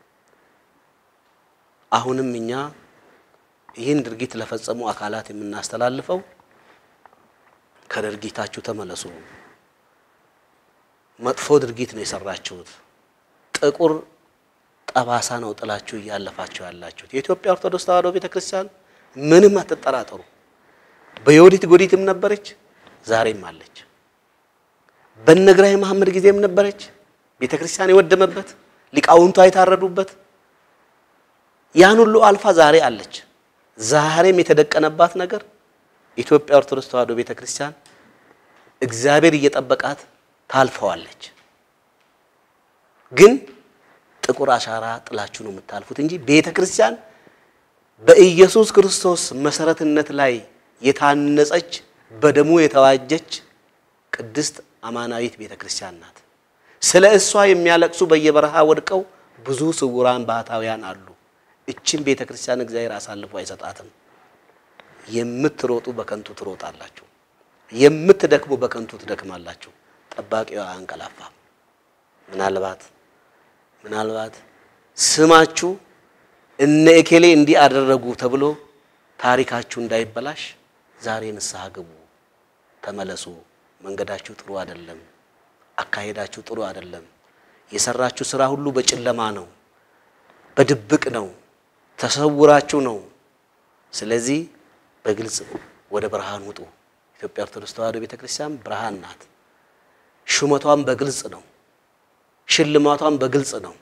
አሁንም እኛ ይህን ድርጊት ለፈጸሙ አካላት የምናስተላልፈው ከድርጊታችሁ ተመለሱ። መጥፎ ድርጊት ነው የሰራችሁት፣ ጥቁር ጠባሳ ነው ጥላችሁ ያለፋችሁ ያላችሁት። የኢትዮጵያ ኦርቶዶክስ ተዋህዶ ቤተክርስቲያን ምንም አትጠራጠሩ፣ በዮዲት ጎዲትም ነበረች፣ ዛሬም አለች። በነግራይ መሐመድ ጊዜም ነበረች፣ ቤተክርስቲያን የወደመበት ሊቃውንቷ የታረዱበት። ያን ሁሉ አልፋ ዛሬ አለች። ዛሬም የተደቀነባት ነገር ኢትዮጵያ ኦርቶዶክስ ተዋህዶ ቤተክርስቲያን እግዚአብሔር እየጠበቃት ታልፈዋለች። ግን ጥቁር አሻራ ጥላችሁ ነው የምታልፉት እንጂ ቤተክርስቲያን በኢየሱስ ክርስቶስ መሰረትነት ላይ የታነጸች በደሙ የተዋጀች ቅድስት አማናዊት ቤተክርስቲያን ናት። ስለ እሷ የሚያለቅሱ በየበረሃ ወድቀው ብዙ ስውራን ባህታውያን አሉ። እቺን ቤተክርስቲያን እግዚአብሔር አሳልፎ አይሰጣትም። የምትሮጡ በከንቱ ትሮጣላችሁ፣ የምትደክሙ በከንቱ ትደክማላችሁ። ጠባቂዋ አንቀላፋም። ምናልባት ስማችሁ እነ እከሌ እንዲህ አደረጉ ተብሎ ታሪካችሁ እንዳይበላሽ ዛሬ ንስሐ ግቡ፣ ተመለሱ። መንገዳችሁ ጥሩ አይደለም፣ አካሄዳችሁ ጥሩ አይደለም። የሰራችሁ ስራ ሁሉ በጨለማ ነው፣ በድብቅ ነው፣ ተሰውራችሁ ነው። ስለዚህ በግልጽ ወደ ብርሃን ውጡ። ኢትዮጵያ ኦርቶዶክስ ተዋህዶ ቤተክርስቲያን ብርሃን ናት። ሹመቷም በግልጽ ነው፣ ሽልማቷም በግልጽ ነው።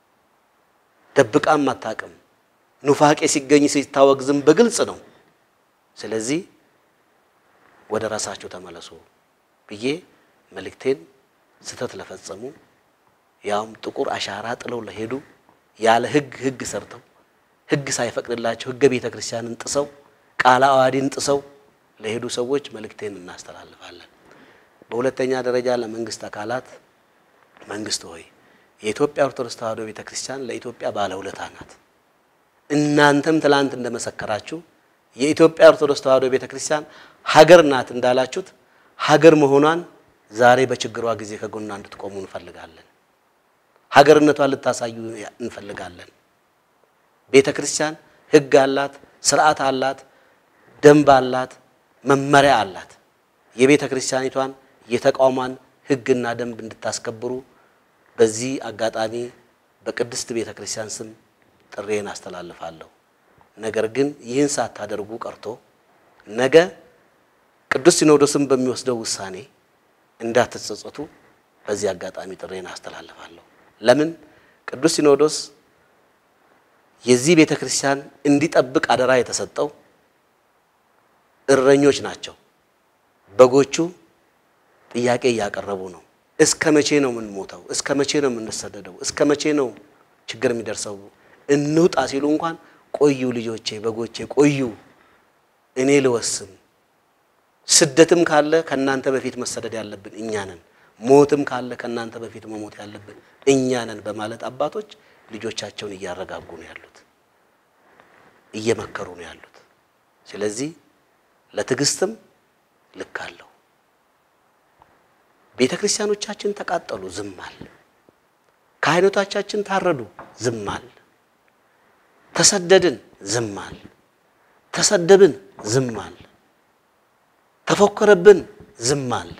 ደብቃም አታውቅም። ኑፋቄ ሲገኝ ሲታወግዝም በግልጽ ነው። ስለዚህ ወደ ራሳችሁ ተመለሱ ብዬ መልእክቴን ስተት ለፈጸሙ ያውም ጥቁር አሻራ ጥለው ለሄዱ ያለ ህግ ሰርተው ህግ ሳይፈቅድላቸው ህገ ቤተክርስቲያንን ጥሰው ቃለ ዓዋዲን ጥሰው ለሄዱ ሰዎች መልእክቴን እናስተላልፋለን። በሁለተኛ ደረጃ ለመንግስት አካላት መንግስት ሆይ የኢትዮጵያ ኦርቶዶክስ ተዋህዶ ቤተክርስቲያን ለኢትዮጵያ ባለውለታ ናት። እናንተም ትላንት እንደመሰከራችሁ የኢትዮጵያ ኦርቶዶክስ ተዋሕዶ ቤተክርስቲያን ሀገር ናት እንዳላችሁት ሀገር መሆኗን ዛሬ በችግሯ ጊዜ ከጎኗ እንድትቆሙ እንፈልጋለን። ሀገርነቷን ልታሳዩ እንፈልጋለን። ቤተክርስቲያን ሕግ አላት፣ ስርዓት አላት፣ ደንብ አላት፣ መመሪያ አላት። የቤተክርስቲያኒቷን የተቋሟን ሕግና ደንብ እንድታስከብሩ በዚህ አጋጣሚ በቅድስት ቤተክርስቲያን ስም ጥሬን አስተላልፋለሁ። ነገር ግን ይህን ሳታደርጉ ቀርቶ ነገ ቅዱስ ሲኖዶስም በሚወስደው ውሳኔ እንዳትጸጸቱ በዚህ አጋጣሚ ጥሬን አስተላልፋለሁ። ለምን ቅዱስ ሲኖዶስ የዚህ ቤተክርስቲያን እንዲጠብቅ አደራ የተሰጠው እረኞች ናቸው። በጎቹ ጥያቄ ያቀረቡ ነው። እስከ መቼ ነው ምን ሞተው? እስከ መቼ ነው ምን ተሰደደው? እስከ መቼ ነው ችግር የሚደርሰው? እንውጣ ሲሉ እንኳን ቆዩ ልጆቼ በጎቼ ቆዩ እኔ ልወስን። ስደትም ካለ ከናንተ በፊት መሰደድ ያለብን እኛ ነን፣ ሞትም ካለ ከናንተ በፊት መሞት ያለብን እኛ ነን በማለት አባቶች ልጆቻቸውን እያረጋጉ ነው ያሉት፣ እየመከሩ ነው ያሉት። ስለዚህ ለትግስትም ልካለው። ቤተክርስቲያኖቻችን ተቃጠሉ ዝም አለ። ካህናቶቻችን ታረዱ ዝም አለ። ተሰደድን ዝም አለ። ተሰደብን ዝም አለ። ተፎከረብን ዝም አለ።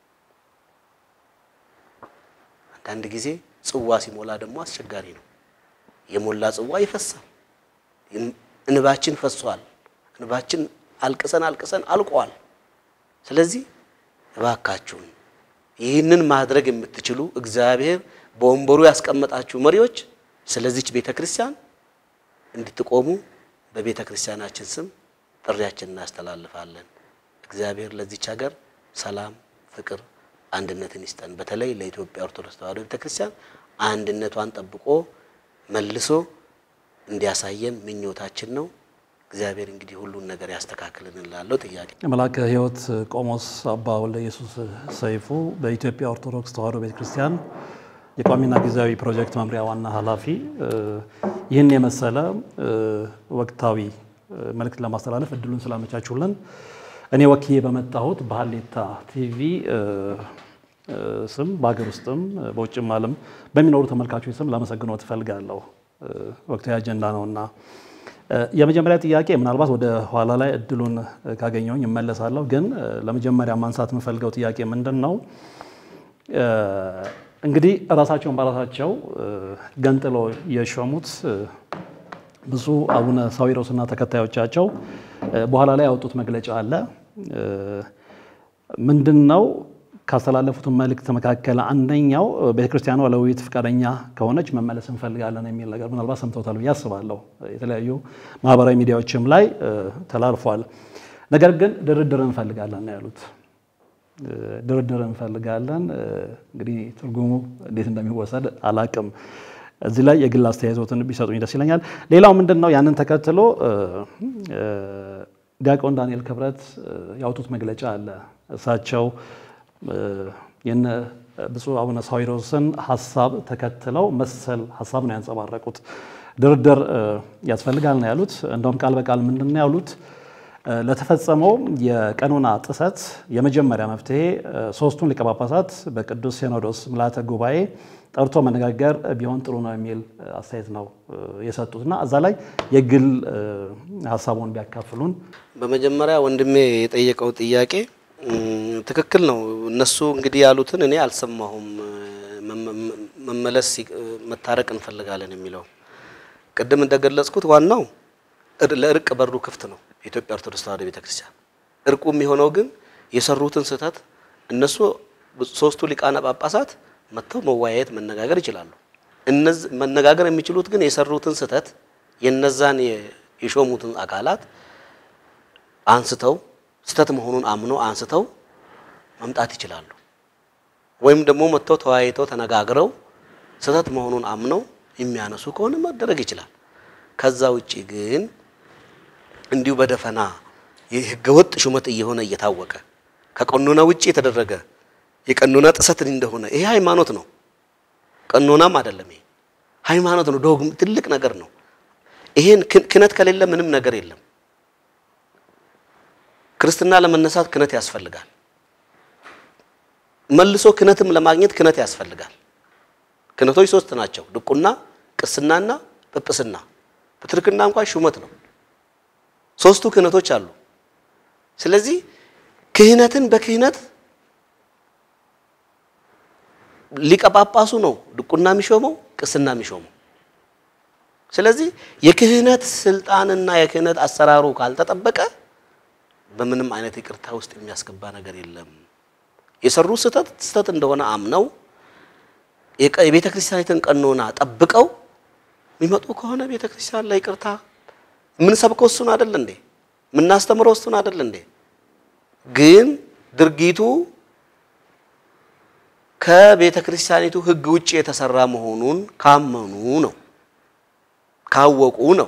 አንዳንድ ጊዜ ጽዋ ሲሞላ ደግሞ አስቸጋሪ ነው። የሞላ ጽዋ ይፈሳል። እንባችን ፈሷል። እንባችን አልቅሰን አልቋል። ስለዚህ እባካችሁን ይህንን ማድረግ የምትችሉ እግዚአብሔር በወንበሩ ያስቀመጣችሁ መሪዎች ስለዚህች ቤተክርስቲያን እንድትቆሙ በቤተክርስቲያናችን ስም ጥሪያችንን እናስተላልፋለን። እግዚአብሔር ለዚህች ሀገር ሰላም፣ ፍቅር፣ አንድነትን ይስጠን። በተለይ ለኢትዮጵያ ኦርቶዶክስ ተዋሕዶ ቤተክርስቲያን አንድነቷን ጠብቆ መልሶ እንዲያሳየን ምኞታችን ነው። እግዚአብሔር እንግዲህ ሁሉን ነገር ያስተካክልን እንላለው። ጥያቄ መላከ ሕይወት ቆሞስ አባ ወልደ ኢየሱስ ሰይፉ በኢትዮጵያ ኦርቶዶክስ ተዋሕዶ ቤተክርስቲያን የቋሚና ጊዜያዊ ፕሮጀክት መምሪያ ዋና ኃላፊ ይህን የመሰለ ወቅታዊ መልእክት ለማስተላለፍ እድሉን ስላመቻቹልን እኔ ወክዬ በመጣሁት በሀሌታ ቲቪ ስም በአገር ውስጥም በውጭም ዓለም በሚኖሩ ተመልካቾች ስም ላመሰግኖት እፈልጋለሁ። ወቅታዊ አጀንዳ ነውና የመጀመሪያ ጥያቄ ምናልባት ወደ ኋላ ላይ እድሉን ካገኘሁኝ እመለሳለሁ። ግን ለመጀመሪያ ማንሳት የምፈልገው ጥያቄ ምንድነው? እንግዲህ ራሳቸውን በራሳቸው ገንጥለው የሾሙት ብፁዕ አቡነ ሳዊሮስና ተከታዮቻቸው በኋላ ላይ ያወጡት መግለጫ አለ። ምንድነው ካስተላለፉት መልእክት መካከል አንደኛው ቤተክርስቲያኗ ለውይይት ፍቃደኛ ከሆነች መመለስ እንፈልጋለን የሚል ነገር ምናልባት ሰምተውታል ብዬ አስባለሁ። የተለያዩ ማህበራዊ ሚዲያዎችም ላይ ተላልፏል። ነገር ግን ድርድር እንፈልጋለን ነው ያሉት። ድርድር እንፈልጋለን እንግዲህ ትርጉሙ እንዴት እንደሚወሰድ አላቅም። እዚህ ላይ የግል አስተያየቶትን ቢሰጡኝ ደስ ይለኛል። ሌላው ምንድነው ያንን ተከትሎ ዲያቆን ዳንኤል ክብረት ያወጡት መግለጫ አለ። እሳቸው የነ ብፁዕ አቡነ ሳዊሮስን ሐሳብ ተከትለው መሰል ሐሳብ ነው ያንጸባረቁት። ድርድር ያስፈልጋል ነው ያሉት። እንደውም ቃል በቃል ምንድነው ያሉት? ለተፈጸመው የቀኖና ጥሰት የመጀመሪያ መፍትሄ ሶስቱን ሊቀ ጳጳሳት በቅዱስ ሲኖዶስ ምልዓተ ጉባኤ ጠርቶ መነጋገር ቢሆን ጥሩ ነው የሚል አስተያየት ነው የሰጡትና እዛ ላይ የግል ሐሳቡን ቢያካፍሉን። በመጀመሪያ ወንድሜ የጠየቀው ጥያቄ ትክክል ነው። እነሱ እንግዲህ ያሉትን እኔ አልሰማሁም። መመለስ መታረቅ እንፈልጋለን የሚለው ቅድም እንደገለጽኩት ዋናው ለእርቅ በሩ ክፍት ነው የኢትዮጵያ ኦርቶዶክስ ተዋሕዶ ቤተክርስቲያን። እርቁ የሚሆነው ግን የሰሩትን ስህተት እነሱ ሶስቱ ሊቃነ ጳጳሳት መተው መወያየት መነጋገር ይችላሉ። እነዚህ መነጋገር የሚችሉት ግን የሰሩትን ስህተት የነዛን የሾሙትን አካላት አንስተው ስህተት መሆኑን አምኖ አንስተው መምጣት ይችላሉ። ወይም ደግሞ መተው ተወያይተው ተነጋግረው ስህተት መሆኑን አምነው የሚያነሱ ከሆነ መደረግ ይችላል። ከዛ ውጪ ግን እንዲሁ በደፈና የህገወጥ ሹመት እየሆነ እየታወቀ ከቀኖና ውጪ የተደረገ የቀኖና ጥሰት እንደሆነ ይሄ ሃይማኖት ነው። ቀኖናም አይደለም፣ ይሄ ሃይማኖት ነው። ዶግም ትልቅ ነገር ነው። ይሄን ክነት ከሌለ ምንም ነገር የለም። ክርስትና ለመነሳት ክህነት ያስፈልጋል መልሶ ክህነትም ለማግኘት ክህነት ያስፈልጋል ክህነቶች ሶስት ናቸው ድቁና ቅስናና ጵጵስና ፕትርክና እንኳን ሹመት ነው ሶስቱ ክህነቶች አሉ ስለዚህ ክህነትን በክህነት ሊቀ ጳጳሱ ነው ድቁና የሚሾመው ቅስና የሚሾመው ስለዚህ የክህነት ስልጣንና የክህነት አሰራሩ ካልተጠበቀ በምንም አይነት ይቅርታ ውስጥ የሚያስገባ ነገር የለም የሰሩ ስተት እንደሆነ አምነው የቤተ ክርስቲያኒትን ቀኖና ጠብቀው የሚመጡ ከሆነ ቤተ ክርስቲያን ላይ ይቅርታ ምን ሰብከው እሱን አይደል እንዴ ምን እናስተምረው እሱን አይደል እንዴ ግን ድርጊቱ ከቤተ ክርስቲያኒቱ ህግ ውጪ የተሰራ መሆኑን ካመኑ ነው ካወቁ ነው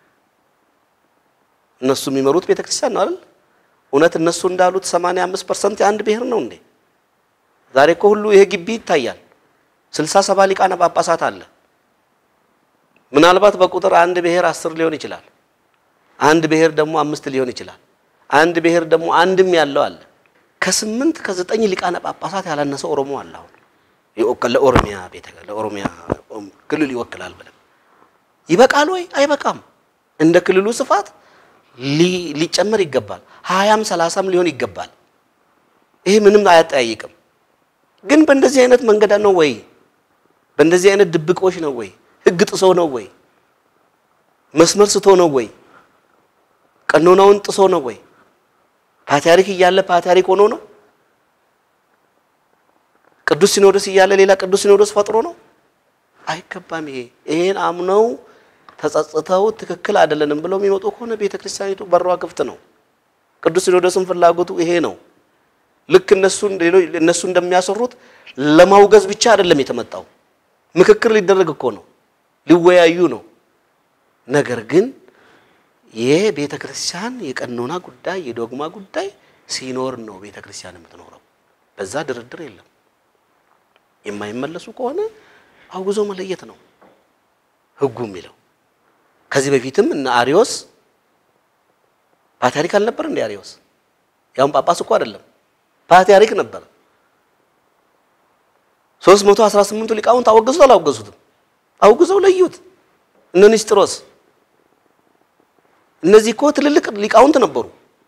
እነሱ የሚመሩት ቤተ ክርስቲያን ነው አይደል እውነት እነሱ እንዳሉት 85% የአንድ ብሔር ነው እንዴ ዛሬ እኮ ሁሉ ይሄ ግቢ ይታያል 67 ሊቃነ ጳጳሳት አለ ምናልባት በቁጥር አንድ ብሔር 10 ሊሆን ይችላል አንድ ብሔር ደግሞ 5 ሊሆን ይችላል አንድ ብሔር ደግሞ አንድም ያለው አለ ከ8 ከ9 ሊቃነ ጳጳሳት ያላነሰ ኦሮሞ አለ አሁን ይወከለ ለኦሮሚያ ክልል ይወክላል ብለ ይበቃል ወይ አይበቃም እንደ ክልሉ ስፋት ሊጨመር ይገባል 20 30 ሊሆን ይገባል ይሄ ምንም አያጠያይቅም ግን በእንደዚህ አይነት መንገድ ነው ወይ በእንደዚህ አይነት ድብቆሽ ነው ወይ ህግ ጥሶ ነው ወይ መስመር ስቶ ነው ወይ ቀኖናውን ጥሶ ነው ወይ ፓትርያርክ ይያለ ፓትርያርክ ሆኖ ነው ቅዱስ ሲኖዶስ ይያለ ሌላ ቅዱስ ሲኖዶስ ፈጥሮ ነው አይከባም ይሄን አምነው ተጸጽተው ትክክል አይደለንም ብለው የሚመጡ ከሆነ ቤተ ክርስቲያኒቱ በሯ ክፍት ነው ቅዱስ ሲኖዶስን ፍላጎቱ ይሄ ነው ልክ እነሱ እንደሚያሰሩት ለማውገዝ ብቻ አይደለም የተመጣው ምክክር ሊደረግ እኮ ነው ሊወያዩ ነው ነገር ግን የቤተ ክርስቲያን የቀኖና ጉዳይ የዶግማ ጉዳይ ሲኖር ነው ቤተ ክርስቲያን የምትኖረው በዛ ድርድር የለም የማይመለሱ ከሆነ አውግዞ መለየት ነው ህጉ የሚለው ከዚህ በፊትም እና አሪዮስ ፓትርያርክ አልነበር እንዴ አሪዮስ ያውም ጳጳስ እኮ አይደለም ፓትርያርክ ነበር 318 ሊቃውንት አወገዙት አላወገዙትም አውግዘው ለዩት እነ ንስጥሮስ እነዚህ እኮ ትልልቅ ሊቃውንት ነበሩ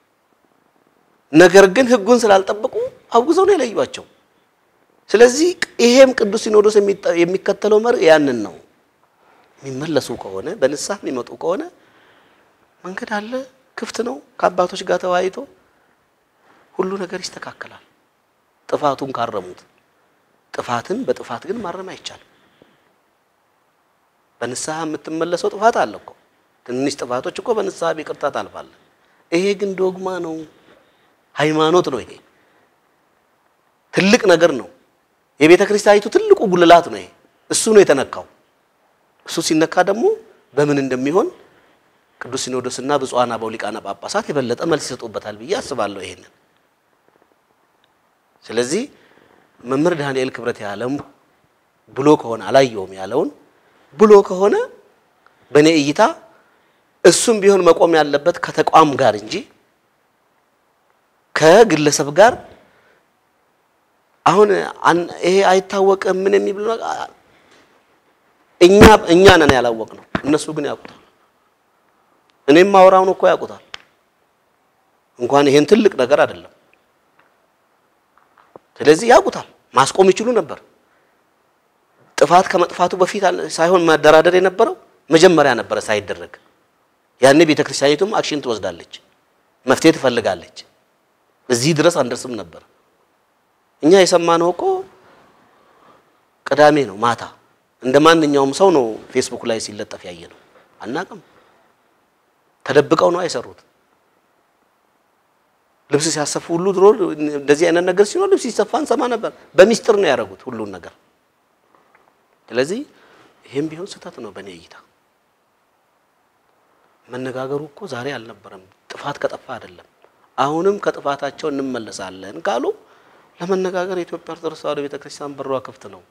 ነገር ግን ህጉን ስላልጠበቁ አውግዘው ነው የለዩዋቸው ስለዚህ ይሄም ቅዱስ ሲኖዶስ የሚከተለው መር ያንን ነው የሚመለሱ ከሆነ በንስሐ የሚመጡ ከሆነ መንገድ አለ ክፍት ነው ከአባቶች ጋር ተዋይቶ ሁሉ ነገር ይስተካከላል ጥፋቱን ካረሙት ጥፋትን በጥፋት ግን ማረም አይቻልም በንስሐ የምትመለሰው ጥፋት አለ እኮ ትንሽ ጥፋቶች እኮ በንስሐ ቢቅርታ ታልፋለ ይሄ ግን ዶግማ ነው ሃይማኖት ነው ይሄ ትልቅ ነገር ነው የቤተ ክርስቲያኒቱ ትልቁ ጉልላት ነው ይሄ እሱ ነው የተነካው እሱ ሲነካ ደግሞ በምን እንደሚሆን ቅዱስ ሲኖዶስና ብፁዓን አበው ሊቃነ ጳጳሳት የበለጠ መልስ ይሰጡበታል ብዬ አስባለሁ ይሄንን ስለዚህ መምህር ዳንኤል ክብረት ያለም ብሎ ከሆነ አላየውም ያለውን ብሎ ከሆነ በኔ እይታ እሱም ቢሆን መቆም ያለበት ከተቋም ጋር እንጂ ከግለሰብ ጋር አሁን ይሄ አይታወቅም ምን የሚብሉ እኛ ነን ያላወቅነው እነሱ ግን ያውቁታል እኔም ማውራውን እኮ ያውቁታል እንኳን ይሄን ትልቅ ነገር አይደለም ስለዚህ ያውቁታል ማስቆም ይችሉ ነበር ጥፋት ከመጥፋቱ በፊት ሳይሆን ማደራደር የነበረው መጀመሪያ ነበር ሳይደረግ ያኔ ቤተክርስቲያኒቱም አክሽን ትወስዳለች መፍትሄ ትፈልጋለች እዚህ ድረስ አንደርስም ነበር እኛ የሰማነው እኮ ቅዳሜ ነው ማታ እንደማንኛውም ሰው ነው ፌስቡክ ላይ ሲለጠፍ ያየነው አናቀም ተደብቀው ነው አይሰሩት ልብስ ሲያሰፉ ሁሉ ድሮ እንደዚህ አይነት ነገር ሲኖር ልብስ ሲሰፋን ሰማ ነበር በሚስጥር ነው ያደረጉት ሁሉን ነገር ስለዚህ ይሄም ቢሆን ስህተት ነው በኔ እይታ መነጋገሩ እኮ ዛሬ አልነበረም ጥፋት ከጠፋ አይደለም አሁንም ከጥፋታቸው እንመለሳለን ካሉ ለመነጋገር የኢትዮጵያ ኦርቶዶክስ ተዋሕዶ ቤተክርስቲያን በሯ ክፍት ነው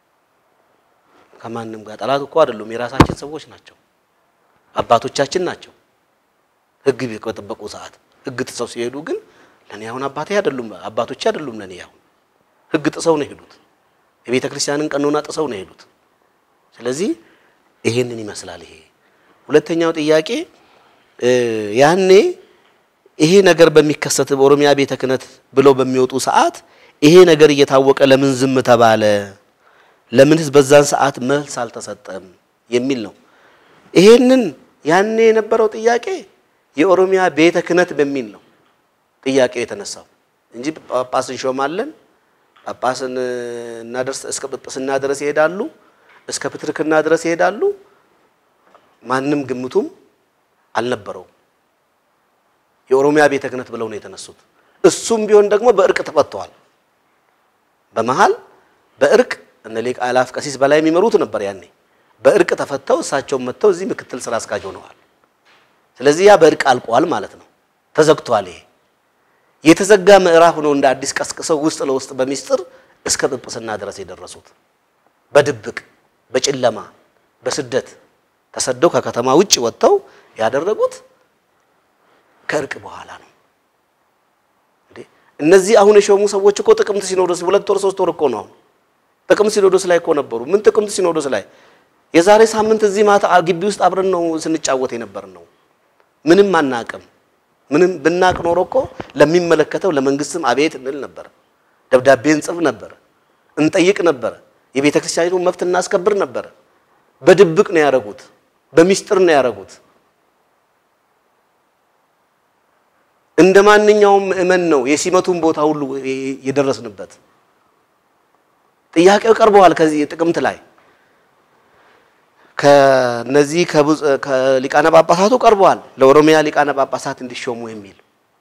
ከማንንም ጋር ጠላት እኮ አይደሉም የራሳችን ሰዎች ናቸው አባቶቻችን ናቸው ህግ ቢቆጥበቁ ሰዓት ህግ ጥሰው ሲሄዱ ግን ለኔ አሁን አባቶች አይደሉም ለኔ ያው ህግ ጥሰው ነው ሄዱት የቤተ ክርስቲያንን ቀኖና ጥሰው ነው ሄዱት ስለዚህ ይሄንን ይመስላል ይሄ ሁለተኛው ጥያቄ ያኔ ይሄ ነገር በሚከሰት በኦሮሚያ ቤተ ክህነት ብለው በሚወጡ ሰዓት ይሄ ነገር እየታወቀ ለምን ዝም ተባለ ለምንስ በዛን ሰዓት መልስ አልተሰጠም የሚል ነው ይሄንን ያኔ የነበረው ጥያቄ የኦሮሚያ ቤተ ክህነት በሚል ነው ጥያቄው የተነሳው እንጂ ጳጳስን ሾማለን ጳጳስን እናደርስ እስከ ጵጵስና ድረስ ይሄዳሉ እስከ ፕትርክና ድረስ ይሄዳሉ ማንንም ግምቱም አልነበረው የኦሮሚያ ቤተ ክህነት ብለው ነው የተነሱት እሱም ቢሆን ደግሞ በእርቅ ተፈቷል በመሃል በእርቅ እነ ሊቀ አእላፍ ቀሲስ በላይ የሚመሩት ነበር ያኔ በእርቅ ተፈተው እሳቸው መተው እዚህ ምክትል ስራ አስኪያጅ ሆነዋል ስለዚህ ያ በእርቅ አልቋል ማለት ነው ተዘግቷል ይሄ የተዘጋ ምዕራፍ ነው እንደ አዲስ ቀስቅሰው ውስጥ ለውስጥ በሚስጥር እስከ ጵጵስና ድረስ የደረሱት በድብቅ በጭለማ በስደት ተሰደው ከከተማ ውጪ ወጥተው ያደረጉት ከእርቅ በኋላ ነው እንዴ እነዚህ አሁን የሾሙ ሰዎች እኮ ጥቅምት ሲኖዶስ 2 ወር 3 ወር እኮ ነው ጥቅምት ሲኖዶስ ላይ እኮ ነበሩ ምን ጥቅምት ሲኖዶስ ላይ የዛሬ ሳምንት እዚህ ማታ ግቢ ውስጥ አብረን ነው ስንጫወት የነበርነው ምንም አናቀም ምንም ብናቅ ኖሮ እኮ ለሚመለከተው ለመንግስትም አቤት እንል ነበር ደብዳቤን ጽፍ ነበር እንጠይቅ ነበር የቤተ ክርስቲያኒቱን መብት እናስከብር ነበር በድብቅ ነው ያረጉት በሚስጥር ነው ያረጉት እንደማንኛውም እመን ነው የሲመቱን ቦታ ሁሉ የደረስንበት ጥያቄው ቀርበዋል ከዚህ ጥቅምት ላይ ከነዚህ ከሊቃነ ጳጳሳቱ ቀርበዋል ለኦሮሚያ ሊቃነ ጳጳሳት እንዲሾሙ የሚል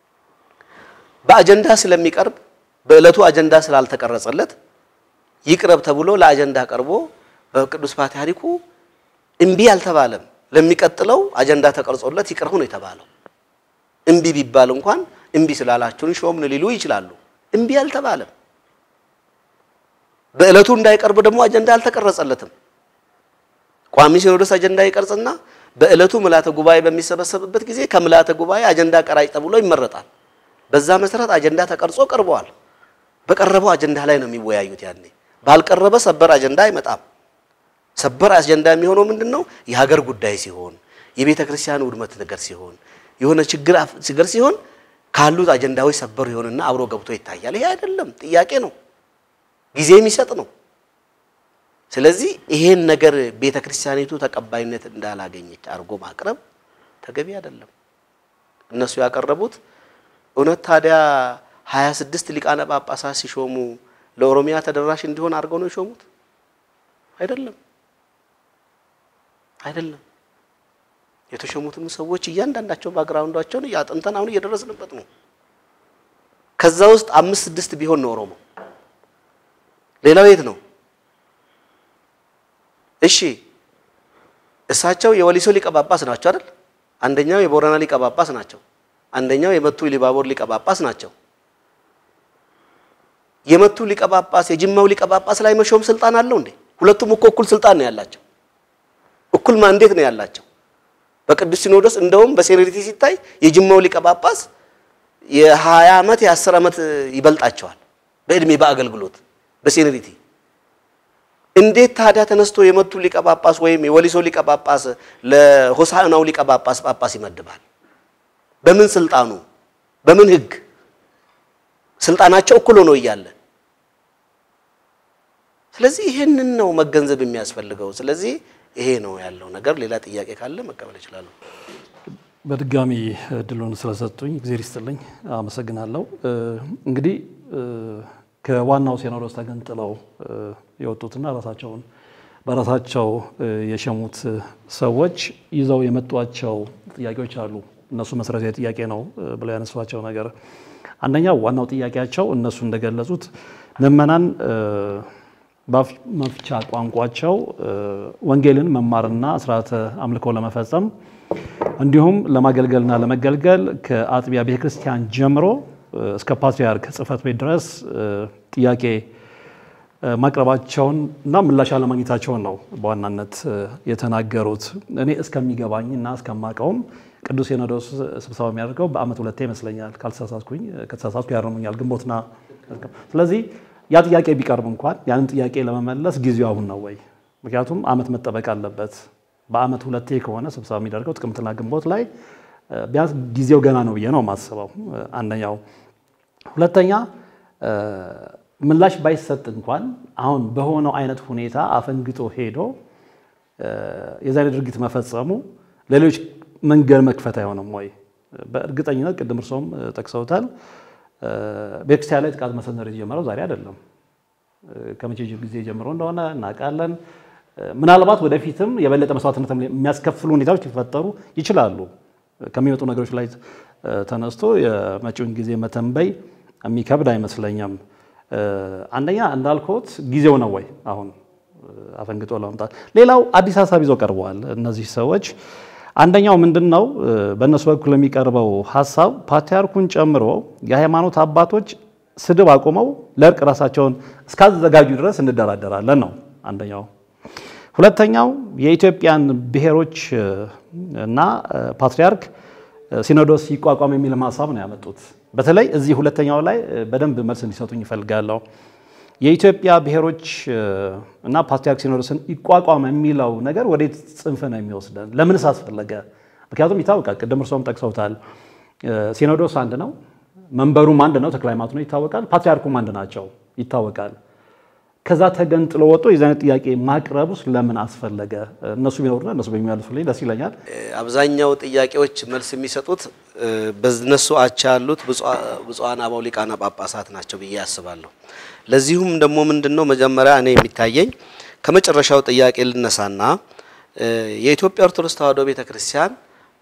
በአጀንዳ ስለሚቀርብ በእለቱ አጀንዳ ስላልተቀረጸለት ይቅረብ ተብሎ ለአጀንዳ ቀርቦ በቅዱስ ፓትርያርኩ እንቢ አልተባለም ለሚቀጥለው አጀንዳ ተቀርጾለት ይቅርሁ ነው የተባለው እንቢ ቢባል እንኳን እንቢ ስላላችሁን ሾምን ሊሉ ይችላሉ እንቢ አልተባለም በእለቱ እንዳይቀርብ ደግሞ አጀንዳ አልተቀረጸለትም ቋሚ ሲኖዶስ አጀንዳ ይቀርጽና በእለቱ ምልዓተ ጉባኤ በሚሰበሰብበት ጊዜ ከምልዓተ ጉባኤ አጀንዳ ቀራጭ ተብሎ ይመረጣል በዛ መሰረት አጀንዳ ተቀርጾ ቀርቧል በቀረበው አጀንዳ ላይ ነው የሚወያዩት ያኔ ባልቀረበ ሰበር አጀንዳ አይመጣም ሰበር አጀንዳ የሚሆነው ምንድነው የሀገር ጉዳይ ሲሆን የቤተ ክርስቲያን ውድመት ነገር ሲሆን የሆነ ችግር ሲሆን ካሉት አጀንዳዎች ሰበር ይሆንና አብሮ ገብቶ ይታያል ይሄ አይደለም ጥያቄ ነው ጊዜ የሚሰጥ ነው ስለዚህ ይሄን ነገር ቤተ ክርስቲያኒቱ ተቀባይነት እንዳላገኘች አርጎ ማቅረብ ተገቢ አይደለም እነሱ ያቀረቡት እውነት ታዲያ 26 ሊቃነ ጳጳሳት ሲሾሙ ለኦሮሚያ ተደራሽ እንዲሆን አርገው ነው የሾሙት አይደለም የተሾሙትም ሰዎች እያንዳንዳቸው ባክግራውንዳቸውን ያጠንተን አሁን እየደረስንበት ነው ከዛ ውስጥ 5-6 ቢሆን ነው ኦሮሞ ሌላው የት ነው እሺ እሳቸው የወሊሶ ሊቀ ጳጳስ ናቸው አይደል አንደኛው የቦረና ሊቀ ጳጳስ ናቸው አንደኛው የመቱ ሊባቦር ሊቀ ጳጳስ ናቸው የመቱ ሊቀ ጳጳስ የጅማው ሊቀ ጳጳስ ላይ መሾም ስልጣን አለው እንዴ ሁለቱም እኩል ስልጣን ነው ያላቸው እኩል ማንዴት ነው ያላቸው በቅዱስ ሲኖዶስ እንደውም በሴኔሪቲ ሲታይ የጅማው ሊቀ ጳጳስ የ20 አመት የ10 አመት ይበልጣቸዋል በእድሜ በአገልግሎት በሴኔሪቲ እንዴት ታዲያ ተነስቶ የመቱ ሊቀ ጳጳስ ወይም የወሊሶ ሊቀ ጳጳስ ለሆሳዕናው ሊቀ ጳጳስ ይመድባል በምን ስልጣኑ በምን ህግ ስልጣናቸው እኩል ሆኖ ይያለ ስለዚህ ይሄንን ነው መገንዘብ የሚያስፈልገው ስለዚህ ይሄ ነው ያለው ነገር ሌላ ጥያቄ ካለ መቀበል ይችላል በድጋሚ ድሉን ስለሰጡኝ እግዚአብሔር ይስጥልኝ አመሰግናለሁ እንግዲህ ከዋናው ሲኖዶስ ተገንጥለው የወጡትና በራሳቸው የሸሙት ሰዎች ይዘው የመጧቸው ጥያቄዎች አሉ እነሱ መሰረታዊ ጥያቄ ነው ብለው ያነሷቸው ነገር አንደኛው ዋናው ጥያቄያቸው እነሱ እንደገለጹት ምዕመናን በመፍቻ ቋንቋቸው ወንጌልን መማርና ስርዓተ አምልኮ ለመፈጸም እንዲሁም ለማገልገልና ለመገልገል ከአጥቢያ ቤተክርስቲያን ጀምሮ እስከ ፓትርያርክ ጽፈት ቤት ድረስ ጥያቄ ማቅረባቸውና ምላሽ አለማግኘታቸውን ነው በዋናነት የተናገሩት እኔ እስከሚገባኝና እስከማቀውም ቅዱስ ሲኖዶስ ስብሰባ የሚያደርገው በአመት ሁለቴ ይመስለኛል ካልተሳሳትኩኝ ከተሳሳትኩ ያርሙኛል ግንቦትና ስለዚህ ያ ጥያቄ ቢቀርብ እንኳን ያንን ጥያቄ ለመመለስ ጊዜው አሁን ነው ወይ ምክንያቱም አመት መጠበቅ አለበት በአመት ሁለቴ ከሆነ ስብሰባ የሚደረገው ጥቅምትና ግንቦት ላይ ቢያንስ ጊዜው ገና ነው ብዬ ነው ማስበው አንደኛው ሁለተኛ ምላሽ ባይሰጥ እንኳን አሁን በሆነው አይነት ሁኔታ አፈንግጦ ሄዶ የዛሬ ድርጊት መፈጸሙ ለሌሎች መንገድ መክፈት አይሆንም ወይ በእርግጠኝነት ቅድም እርሶም ጠቅሰውታል ቤተክርስቲያን ላይ ጥቃት መሰንዘር የጀመረው ዛሬ አይደለም ከመቼ ጊዜ ጀምሮ እንደሆነ እናውቃለን ምናልባት ወደፊትም የበለጠ መስዋዕትነት የሚያስከፍሉ ሁኔታዎች ሊፈጠሩ ይችላሉ ከሚመጡ ነገሮች ላይ ተነስቶ የመጪውን ጊዜ መተንበይ የሚከብድ አይመስለኝም አንደኛ እንዳልኩት ጊዜው ነው ወይ አሁን አፈንግጦ ለማምጣት ሌላው አዲስ ሐሳብ ይዘው ቀርበዋል እነዚህ ሰዎች አንደኛው ምንድነው በእነሱ በኩል የሚቀርበው ሐሳብ ፓትርያርኩን ጨምሮ የሃይማኖት አባቶች ስድብ አቆመው ለርቅ ራሳቸውን እስካዘጋጁ ድረስ እንደራደራለን ነው አንደኛው ሁለተኛው የኢትዮጵያን ብሔሮች እና ፓትርያርክ ሲኖዶስ ይቋቋም የሚል ሐሳብ ነው ያመጡት በተለይ እዚህ ሁለተኛው ላይ በደንብ መልስ እንዲሰጡኝ ይፈልጋለሁ የኢትዮጵያ ብሔሮች እና ፓትርያርክ ሲኖዶስን ይቋቋም የሚለው ነገር ወዴት ጽንፍ ነው የሚወስደን ለምንስ አስፈለገ ምክንያቱም ይታወቃል ቅድም እርሶም ጠቅሰውታል ሲኖዶስ አንድ ነው መንበሩም አንድ ነው ተክለ ሃይማኖት ነው ይታወቃል ፓትርያርኩም አንድ ናቸው ይታወቃል ከዛ ተገንጥሎ ወጥቶ የዛን ጥያቄ ማቅረቡስ ለምን አስፈለገ እነሱ ቢኖርና እነሱ በሚያልፉልኝ ደስ ይለኛል አብዛኛው ጥያቄዎች መልስ የሚሰጡት በእነሱ አቻ ያሉት ብፁዓን አበው ሊቃነ ጳጳሳት ናቸው ብዬ አስባለሁ ለዚሁም ደግሞ ምንድነው መጀመሪያ እኔ የሚታየኝ ከመጨረሻው ጥያቄ ልነሳና የኢትዮጵያ ኦርቶዶክስ ተዋሕዶ ቤተክርስቲያን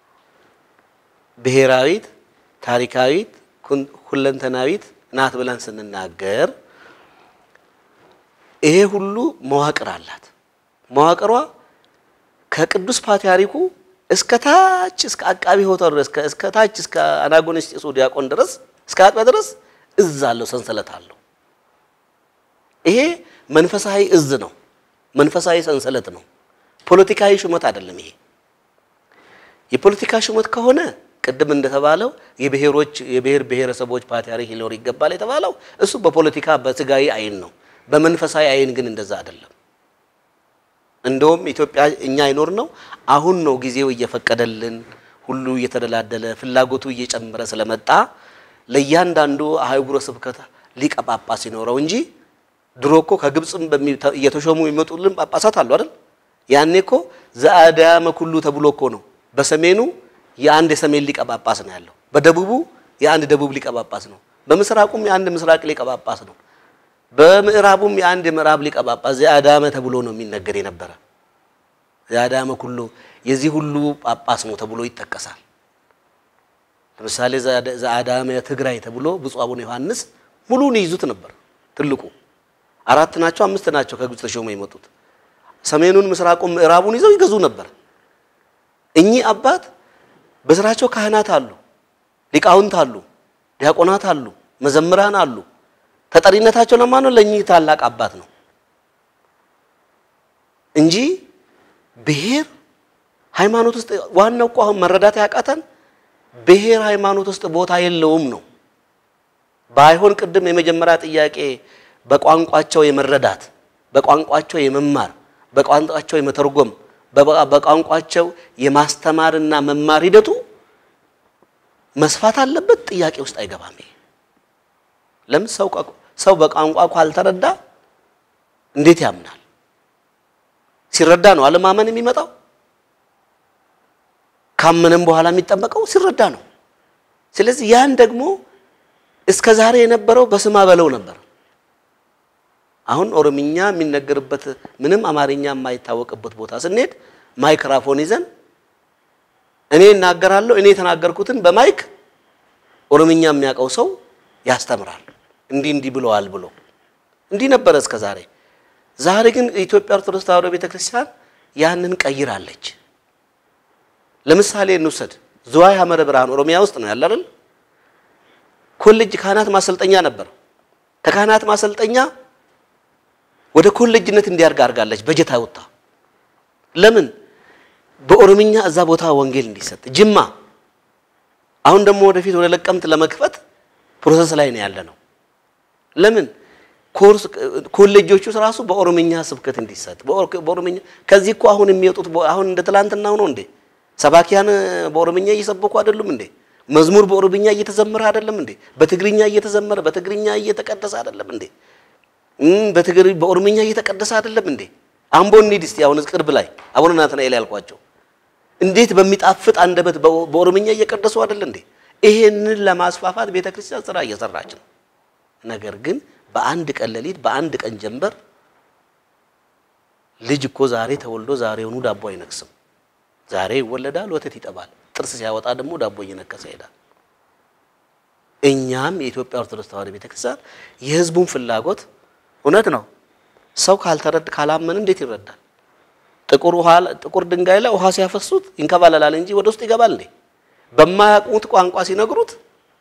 ብሔራዊት ታሪካዊት ሁለንተናዊት ናት ብለን ስንናገር ይሄ ሁሉ መዋቅር አላት መዋቅሯ ከቅዱስ ፓትርያርኩ እስከ ታች እስከ አቃቢ ሆተር ድረስ እስከ ታች እስከ አናጎንስጢስ ዲያቆን ድረስ እስከ አጥቢያ ድረስ እዝ አለው ሰንሰለት አለው ይሄ መንፈሳዊ እዝ ነው መንፈሳዊ ሰንሰለት ነው ፖለቲካዊ ሹመት አይደለም ይሄ የፖለቲካ ሹመት ከሆነ ቅድም እንደተባለው የብሔር ብሔረሰቦች ፓትርያርክ ሊኖር ይገባል የተባለው እሱ በፖለቲካ በስጋዊ አይን ነው በመንፈሳዊ አይን ግን እንደዛ አይደለም እንደውም ኢትዮጵያ እኛ አይኖር ነው አሁን ነው ጊዜው እየፈቀደልን ሁሉ እየተደላደለ ፍላጎቱ እየጨመረ ስለመጣ ለያንዳንዱ አህጉረ ስብከት ሊቀ ጳጳስ ይኖረው እንጂ ድሮኮ ከግብጽም እየተሾሙ ይመጡልን ጳጳሳት አሉ አይደል ያኔኮ ዘአዳመ ኩሉ ተብሎኮ ነው በሰሜኑ የአንድ የሰሜን ሊቀ ጳጳስ ነው ያለው በደቡቡ የአንድ ደቡብ ሊቀ ጳጳስ ነው በምስራቁም የአንድ ምስራቅ ሊቀ ጳጳስ ነው በምዕራቡም የአንድ ምዕራብ ሊቀ ጳጳስ ዘአዳመ ተብሎ ነው የሚነገር የነበረ ዘአዳመ ኩሉ የዚህ ሁሉ ጳጳስ ነው ተብሎ ይተከሳል ለምሳሌ ዘአዳመ ትግራይ ተብሎ ብፁዕ አቡነ ዮሐንስ ሙሉን ይዙት ነበር ትልቁ አራት ናቸው አምስት ናቸው ከግብጽ ተሾመው የመጡት ሰሜኑን ምስራቁን ምዕራቡን ይዘው ይገዙ ነበር እኚህ አባት በስራቸው ካህናት አሉ ሊቃውንት አሉ ዲያቆናት አሉ መዘምራን አሉ ተጠሪነታቸው ለማን ነው ለኚህ ታላቅ አባት ነው እንጂ ብሔር ሃይማኖት ውስጥ ዋናው ቋም መረዳት ያቃተን ብሔር ሃይማኖት ውስጥ ቦታ የለውም ነው ባይሆን ቅድም የመጀመሪያ ጥያቄ በቋንቋቸው የመረዳት በቋንቋቸው የመማር በቋንቋቸው የመተርጎም በቋንቋቸው የማስተማርና መማር ሂደቱ መስፋት አለበት ጥያቄ ውስጥ አይገባም ለምን ሰው በቋንቋ ካልተረዳ እንዴት ያምናል ሲረዳ ነው አለማመን የሚመጣው ካመነም በኋላ የሚጠበቀው ሲረዳ ነው ስለዚህ ያን ደግሞ እስከ ዛሬ የነበረው በስማ በለው ነበር አሁን ኦሮምኛ የሚነገርበት ምንም አማርኛ የማይታወቅበት ቦታ ስንሄድ ማይክሮፎን ይዘን እኔ እናገራለሁ እኔ ተናገርኩትን በማይክ ኦሮምኛ የሚያቀው ሰው ያስተምራል እንዲህ ብለዋል ብሎ እንዲህ ነበር እስከ ዛሬ ግን ኢትዮጵያ ኦርቶዶክስ ተዋሕዶ ቤተክርስቲያን ያንን ቀይራለች ለምሳሌ እንውሰድ ዝዋይ ሐመረ ብርሃን ኦሮሚያ ውስጥ ነው ያለ አይደል ኮሌጅ ካህናት ማሰልጠኛ ነበር ከካህናት ማሰልጠኛ ወደ ኮሌጅነት እንዲያርጋ አርጋለች በጀት አውጣ ለምን በኦሮምኛ እዛ ቦታ ወንጌል እንዲሰጥ ጅማ አሁን ደግሞ ወደፊት ወደ ለቀምት ለመክፈት ፕሮሰስ ላይ ነው ያለነው ለምን ኮርስ ኮሌጆቹ ራሱ በኦሮምኛ ስብከት እንዲሰጥ በኦሮምኛ ከዚህ እኮ አሁን የሚወጡት አሁን እንደ ትላንትናው ነው እንዴ ሰባኪያን በኦሮምኛ እየሰበኩ አይደሉም እንዴ መዝሙር በኦሮምኛ እየተዘመረ አይደለም እንዴ በትግርኛ እየተዘመረ በትግርኛ እየተቀደሰ አይደለም እንዴ በኦሮምኛ እየተቀደሰ አይደለም እንዴ አምቦ እንሂድ እስቲ አሁን ቅርብ ላይ አቡነ ናትናኤል ያልኳቸው እንዴት በሚጣፍጥ አንደበት በኦሮምኛ እየቀደሱ አይደል እንዴ ይሄንን ለማስፋፋት ቤተክርስቲያን ስራ እየሰራች ነው ነገር ግን በአንድ ቀን ሌሊት በአንድ ቀን ጀንበር ልጅ እኮ ዛሬ ተወልዶ ዛሬውኑ ዳቦ አይነክስም ዛሬ ይወለዳል ወተት ይጠባል ጥርስ ሲያወጣ ደግሞ ዳቦ እየነከሰ ይሄዳል እኛም የኢትዮጵያ ኦርቶዶክስ ተዋሕዶ ቤተክርስቲያን የህዝቡን ፍላጎት እውነት ነው ሰው ካልተረዳ ካላመን እንዴት ይረዳል ጥቁር ድንጋይ ላይ ውሃ ሲያፈሱት ይንከባለላል እንጂ ወደ ውስጥ ይገባል እንዴ በማያውቁት ቋንቋ ሲነግሩት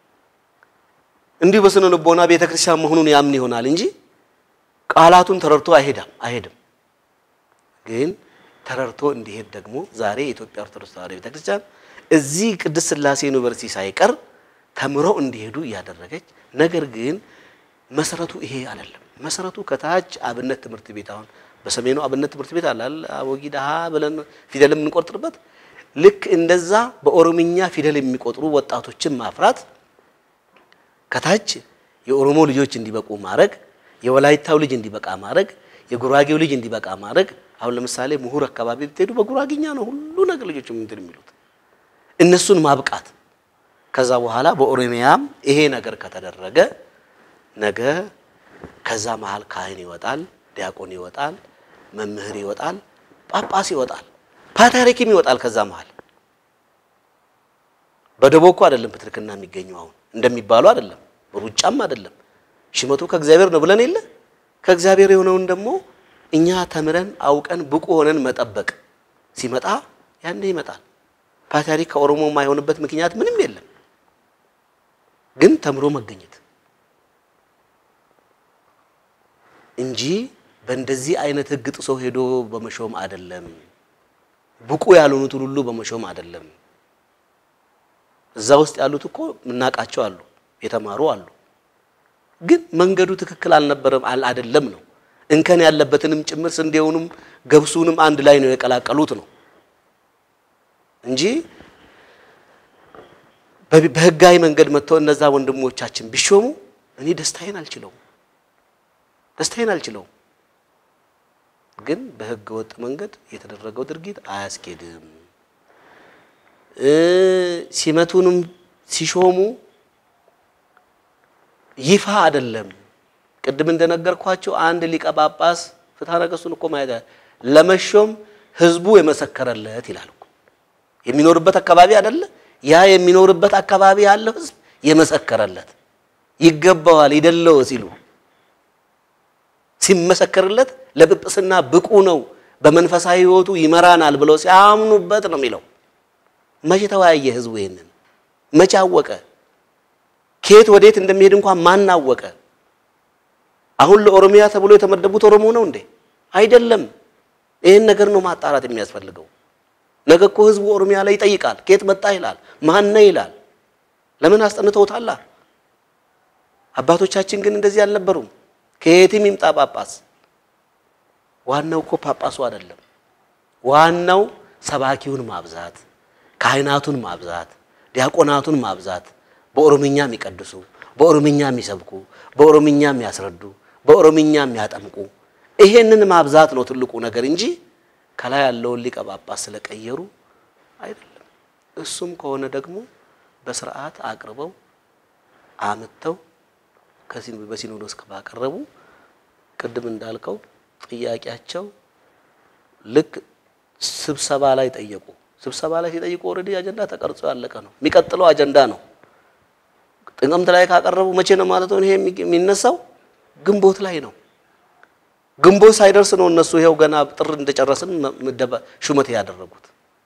እንዲህ በስነ ልቦና ቤተክርስቲያን መሆኑን ያምን ይሆናል እንጂ ቃላቱን ተረድቶ አይሄድም ግን ተረድቶ እንዲሄድ ደግሞ ዛሬ የኢትዮጵያ ኦርቶዶክስ ተዋሕዶ ቤተክርስቲያን እዚህ ቅድስት ሥላሴ ዩኒቨርሲቲ ሳይቀር ተምረው እንዲሄዱ ያደረገች ነገር ግን መሰረቱ ይሄ አይደለም መሰረቱ ከታች አብነት ትምህርት ቤት አሁን በሰሜኑ አብነት ትምህርት ቤት አላል አቦጊዳሃ ብለን ፊደል የምንቆጥርበት ልክ እንደዛ በኦሮምኛ ፊደል የሚቆጥሩ ወጣቶችን ማፍራት ከታች የኦሮሞ ልጆች እንዲበቁ ማድረግ የወላይታው ልጅ እንዲበቃ ማድረግ የጉራጌው ልጅ እንዲበቃ ማድረግ አሁን ለምሳሌ ምሁር አካባቢ ብትሄዱ በጉራጌኛ ነው ሁሉ ነገር ልጆች እንትን የሚሉት እነሱን ማብቃት ከዛ በኋላ በኦሮሚያም ይሄ ነገር ከተደረገ ነገ ከዛ መሃል ካህን ይወጣል ዲያቆን ይወጣል መምህር ይወጣል ጳጳስ ይወጣል ፓትርያርክም ይወጣል ከዛ መሃል በደቦኮ አይደለም በትርክና የሚገኘው አሁን እንደሚባለው አይደለም በሩጫም አይደለም ሽመቱ ከእግዚአብሔር ነው ብለን የለ ከእግዚአብሔር የሆነውን ደግሞ እኛ ተምረን አውቀን ብቁ ሆነን መጠበቅ ሲመጣ ያንዴ ይመጣል ፓትርያርክ ከኦሮሞ ማይሆንበት ምክንያት ምንም የለም ግን ተምሮ መገኘት እንጂ በእንደዚህ አይነት ህግ ጥሶ ሄዶ በመሾም አይደለም ብቁ ያልሆኑት ሁሉ በመሾም አይደለም እዛ ውስጥ ያሉት እኮ ምናቃቸው አሉ የተማሩ አሉ ግን መንገዱ ትክክል አልነበረም አይደለም ነው እንከን ያለበትንም ጭምር ስንዴውንም ገብሱንም አንድ ላይ ነው የቀላቀሉት ነው እንጂ በህጋዊ መንገድ መጥተው እነዛ ወንድሞቻችን ቢሾሙ እኔ ደስታዬን አልችለው ግን በህገ ወጥ መንገድ የተደረገው ድርጊት አያስኬድም ሲመቱንም ሲሾሙ ይፋ አይደለም ቅድም እንደነገርኳችሁ አንድ ሊቀ ጳጳስ ፍትሐ ነገሥቱን እኮ ማለት ለመሾም ህዝቡ የመሰከረለት ይላል እኮ የሚኖርበት አካባቢ አይደለ ያ የሚኖርበት አካባቢ ያለው ህዝብ የመሰከረለት ይገባዋል ይደለው ሲሉ ሲመሰከርለት ለጵጵስና ብቁ ነው በመንፈሳዊ ህይወቱ ይመራናል ብለው ሲያምኑበት ነው የሚለው መቼ ተወያየ ህዝቡ ይሄንን መቼ አወቀ ከየት ወዴት እንደሚሄድ እንኳን ማን አወቀ አሁን ለኦሮሚያ ተብሎ የተመደቡት ኦሮሞ ነው እንዴ አይደለም ይሄን ነገር ነው ማጣራት የሚያስፈልገው ነገ እኮ ህዝቡ ኦሮሚያ ላይ ይጠይቃል ከየት መጣ ይላል ማን ነው ይላል ለምን አስጠንተውታል አባቶቻችን ግን እንደዚህ አልነበሩም ከየትም ይምጣ ጳጳስ ዋናው እኮ ጳጳሱ አይደለም ዋናው ሰባኪውን ማብዛት ካህናቱን ማብዛት ዲያቆናቱን ማብዛት በኦሮምኛ የሚቀድሱ በኦሮምኛ የሚሰብኩ በኦሮምኛ የሚያስረዱ በኦሮምኛ የሚያጠምቁ ይሄንን ማብዛት ነው ትልቁ ነገር እንጂ ከላይ ያለውን ሊቀ ጳጳስ ስለቀየሩ አይደለም እሱም ከሆነ ደግሞ በስርዓት አቅርበው አመተው በሲኖዶስ ከባቀረቡ ቅድም እንዳልከው ጥያቄያቸው ልክ ስብሰባ ላይ ጠየቁ ስብሰባ ላይ ሲጠይቁ ኦሬዲ አጀንዳ ተቀርጾ ያለቀ ነው የሚቀጥለው አጀንዳ ነው ጥቅምት ላይ ካቀረቡ መቼ ነው ማለት ነው ይሄ የሚነሳው ግንቦት ላይ ነው ግንቦት ሳይደርስ ነው እነሱ ይሄው ገና ጥር እንደጨረስን ሹመት ያደረጉት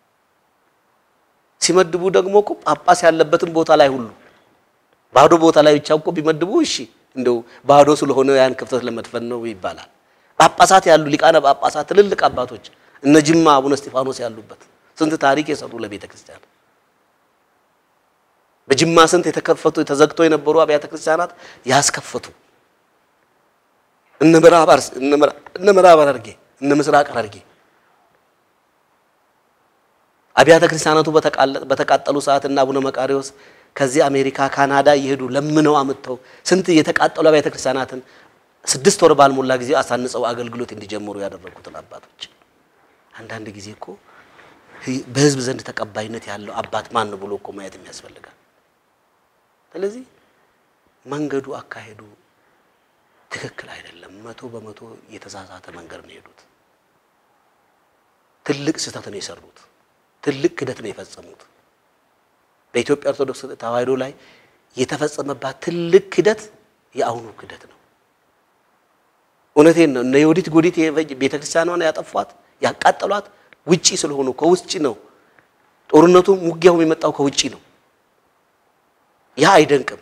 ሲመድቡ ደግሞ እኮ ጳጳስ ያለበትን ቦታ ላይ ሁሉ ባዶ ቦታ ላይ ብቻ እኮ ቢመድቡ እሺ እንደው ባዶ ስለሆነ ያን ክፍተት ለመድፈን ነው ይባላል ጳጳሳት ያሉ ሊቃነ ጳጳሳት ትልልቅ አባቶች እነ ጅማ አቡነ እስጢፋኖስ ያሉበት ስንት ታሪክ የሰሩ ለቤተ ክርስቲያን በጅማ ስንት የተከፈቱ ተዘግቶ የነበሩ አብያተ ክርስቲያናት ያስከፈቱ እነ ምዕራብ ሐረርጌ እነ ምስራቅ ሐረርጌ አብያተ ክርስቲያናቱ በተቃጠሉ ሰዓትና አቡነ መቃሪዎስ ከዚህ አሜሪካ ካናዳ ይሄዱ ለምነው አመጣው ስንት የተቃጠሉ አብያተ ክርስቲያናትን 6 ወር ባልሞላ ጊዜ አሳንጸው አገልግሎት እንዲጀምሩ ያደረጉትን አባቶች አንዳንድ ጊዜ እኮ በህዝብ ዘንድ ተቀባይነት ያለው አባት ማን ብሎ እኮ ማየት የሚያስፈልጋል ስለዚህ መንገዱ አካሄዱ ትክክል አይደለም 100% የተሳሳተ መንገድ ነው የሄዱት ትልቅ ስህተት ነው የሰሩት ትልቅ ክደት ነው የፈጸሙት በኢትዮጵያ ኦርቶዶክስ ተዋሕዶ ላይ የተፈጸመባት ትልቅ ክደት የአሁኑ ክደት ነው እውነቴን ነው እነ ዮዲት ጎዲት ቤተክርስቲያኗን ያጠፏት ያቃጠሏት ውጪ ስለሆኑ ከውጪ ነው ጦርነቱ ሙጊያው የሚመጣው ከውጪ ነው ያ አይደንቅም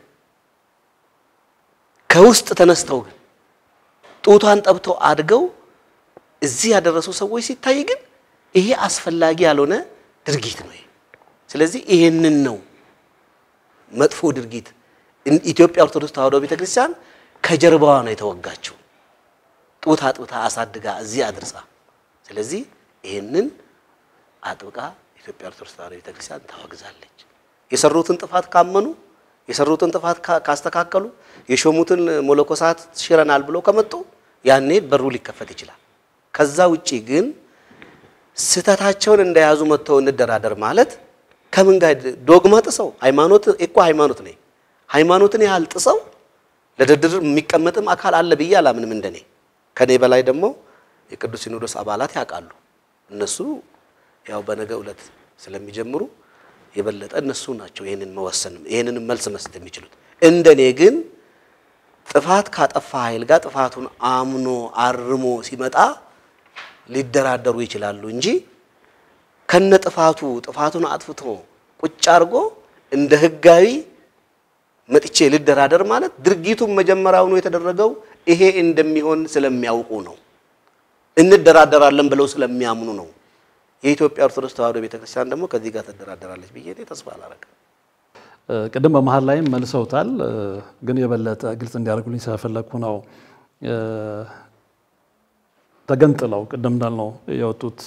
ከውስጥ ተነስተው ግን ጡቷን ጠብተው አድገው እዚህ ያደረሱ ሰዎች ሲታይ ግን ይሄ አስፈላጊ ያልሆነ ድርጊት ነው ስለዚህ ይሄንን ነው መጥፎ ድርጊት ኢትዮጵያ ኦርቶዶክስ ተዋሕዶ ቤተክርስቲያን ከጀርባዋ ነው የተወጋችው ጡት አጥብታ አሳድጋ እዚህ አድርሳ ስለዚህ ይሄንን አጥብቃ ኢትዮጵያ ኦርቶዶክስ ተዋሕዶ ቤተክርስቲያን ታወግዛለች የሰሩትን ጥፋት ካመኑ የሰሩትን ጥፋት ካስተካከሉ የሾሙትን ሞለኮሳት ሽረናል ብሎ ከመጡ ያኔ በሩ ሊከፈት ይችላል ከዛ ውጪ ግን ስተታቸውን እንደያዙ መተው እንደራደር ማለት ከምን ጋር ዶግማ ጥሰው ሃይማኖት እኮ ሃይማኖት ነው ሃይማኖትን ያህል ጥሰው ለድርድር የሚቀመጥም አካል አለ ብዬ አላምንም እንደኔ ከኔ በላይ ደግሞ የቅዱስ ሲኖዶስ አባላት ያውቃሉ እነሱ ያው በነገ ዕለት ስለሚጀምሩ የበለጠ እነሱ ናቸው ይሄንን መወሰን ይሄንን መልስ መስጠት የሚችሉት እንደኔ ግን ጥፋት ካጠፋ ኃይል ጋር ጥፋቱን አምኖ አርሞ ሲመጣ ሊደራደሩ ይችላሉ እንጂ ከነ ጥፋቱን አጥፍቶ ቁጭ አርጎ እንደ ህጋዊ መጥቼ ሊደራደር ማለት ድርጊቱን መጀመሪያው ነው የተደረገው ይሄ እንደሚሆን ስለሚያውቁ ነው እንደራደራለን ብለው ስለሚያምኑ ነው የኢትዮጵያ ኦርቶዶክስ ተዋሕዶ ቤተክርስቲያን ደግሞ ከዚህ ጋር ተደራደራለች ብዬ ተስፋ አላረጋም ቅድም በመሃል ላይ መልሰውታል ግን የበለጠ ግልጽ እንዲያደርጉልኝ ስለፈለኩ ነው ተገንጥለው ቅድም እንዳልነው የወጡት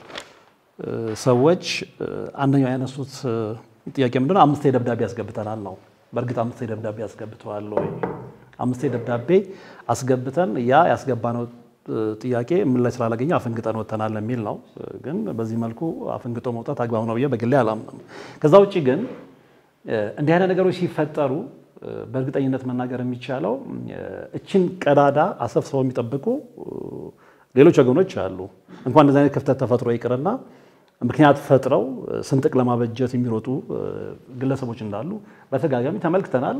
ሰዎች አንደኛው ያነሱት ጥያቄ ምንድነው 5 ደብዳቤ ያስገብተናል ነው በርግጥ 5 ደብዳቤ ያስገብተዋል ወይ 5 ደብዳቤ አስገብተን ያ ያስገባነው ጥያቄ ምን ላይ ስላላገኘ አፈንግጠን ወተናል የሚል ነው ግን በዚህ መልኩ አፈንግጦ መውጣት አግባብ ነው በግሌ አላምንም ከዛ ውጪ ግን እንዲህ አይነት ነገሮች ሲፈጠሩ በእርግጠኝነት መናገር የሚቻለው እቺን ቀዳዳ አሰፍስፈው የሚጠብቁ ሌሎች ወገኖች አሉ እንኳን እንደዚህ አይነት ክፍተት ተፈጥሮ ይቅርና ምክንያት ፈጥረው ስንጥቅ ለማበጀት የሚሮጡ ግለሰቦች እንዳሉ በተጋጋሚ ተመልክተናል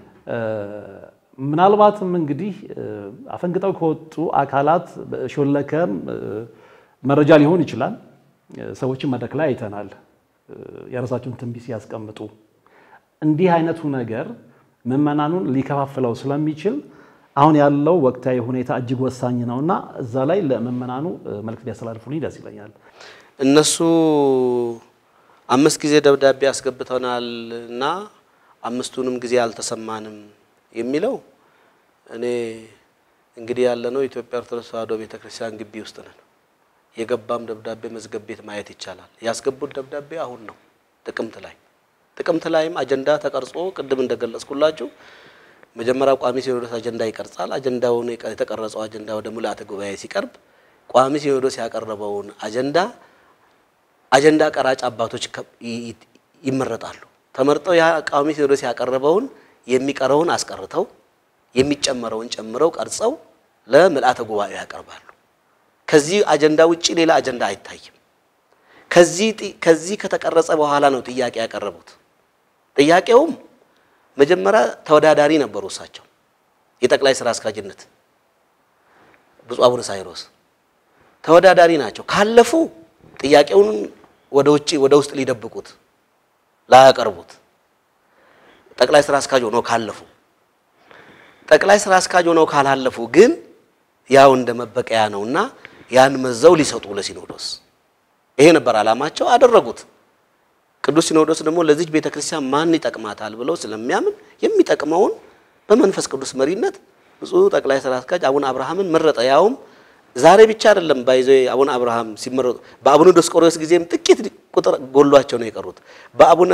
ምናልባትም እንግዲህ አፈንግጠው ከወጡ አካላት ሾለከም መረጃ ሊሆን ይችላል ሰዎችን መድረክ ላይ አይተናል የራሳቸውን ትንቢት ያስቀምጡ እንዲህ አይነቱ ነገር ምዕመናኑን ሊከፋፍለው ስለሚችል አሁን ያለው ወቅታዊ ሁኔታ እጅግ ወሳኝ ነውና እዛ ላይ ለምዕመናኑ መልእክት ቢያስተላልፉልኝ ደስ ይለኛል እነሱ 5 ጊዜ ደብዳቤ ያስገብተናልና 5ቱንም ጊዜ አልተሰማንም የሚለው እኔ እንግዲህ ያለነው ኢትዮጵያ ኦርቶዶክስ ተዋሕዶ ቤተክርስቲያን ግቢ ውስጥ ነን የገባም ደብዳቤ መዝገብ ቤት ማየት ይቻላል ያስገቡት ደብዳቤ አሁን ነው ጥቅምት ላይም አጀንዳ ተቀርጾ ቅድም እንደገለጽኩላችሁ መጀመሪያ ቋሚ ሲኖዶስ አጀንዳ ይቀርጻል አጀንዳውን የተቀረጸው አጀንዳ ወደ ሙላተ ጉባኤ ሲቀርብ ቋሚ ሲኖዶስ ያቀረበውን አጀንዳ ቀራጭ አባቶች ይመረጣሉ ተመርጠው ያ ቋሚ ሲኖዶስ ያቀረበውን የሚቀረውን አስቀርተው የሚጨመረውን ጨምረው ቀርጸው ለሙላተ ጉባኤ ያቀርባሉ ከዚህ አጀንዳ ውጪ ሌላ አጀንዳ አይታይም ከዚህ ከተቀረጸ በኋላ ነው ጥያቄ ያቀረቡት ጥያቄውም መጀመሪያ ተወዳዳሪ ነበሩ እሳቸው የጠቅላይ ስራ አስኪያጅነት ብፁዕ አቡነ ሳይሮስ ተወዳዳሪ ናቸው ካለፉ ጥያቄውን ወደ ውስጥ ሊደብቁት ላያቀርቡት ጠቅላይ ስራ አስኪያጅ ሆነው ካለፉ ጠቅላይ ስራ አስኪያጅ ሆነው ካላለፉ ግን ያው እንደመበቀያ ነውና ያን መዘው ሊሰጡ ለሲኖዶስ ይሄ ነበር አላማቸው አደረጉት ቅዱስ ሲኖዶስ ደግሞ ለዚህ ቤተክርስቲያን ማን ይጠቅማታል ብለው ስለሚያምን የሚጠቅመውን በመንፈስ ቅዱስ መሪነት ብፁዕ ጠቅላይ ሥራ አስኪያጅ አቡነ አብርሃምን መረጠ። ያውም ዛሬ ብቻ አይደለም ባይዘው አቡነ አብርሃም ሲመረጡ በአቡነ ዲዮስቆሮስ ጊዜም ጥቂት ቁጥር ጎሏቸው ነው የቀሩት። በአቡነ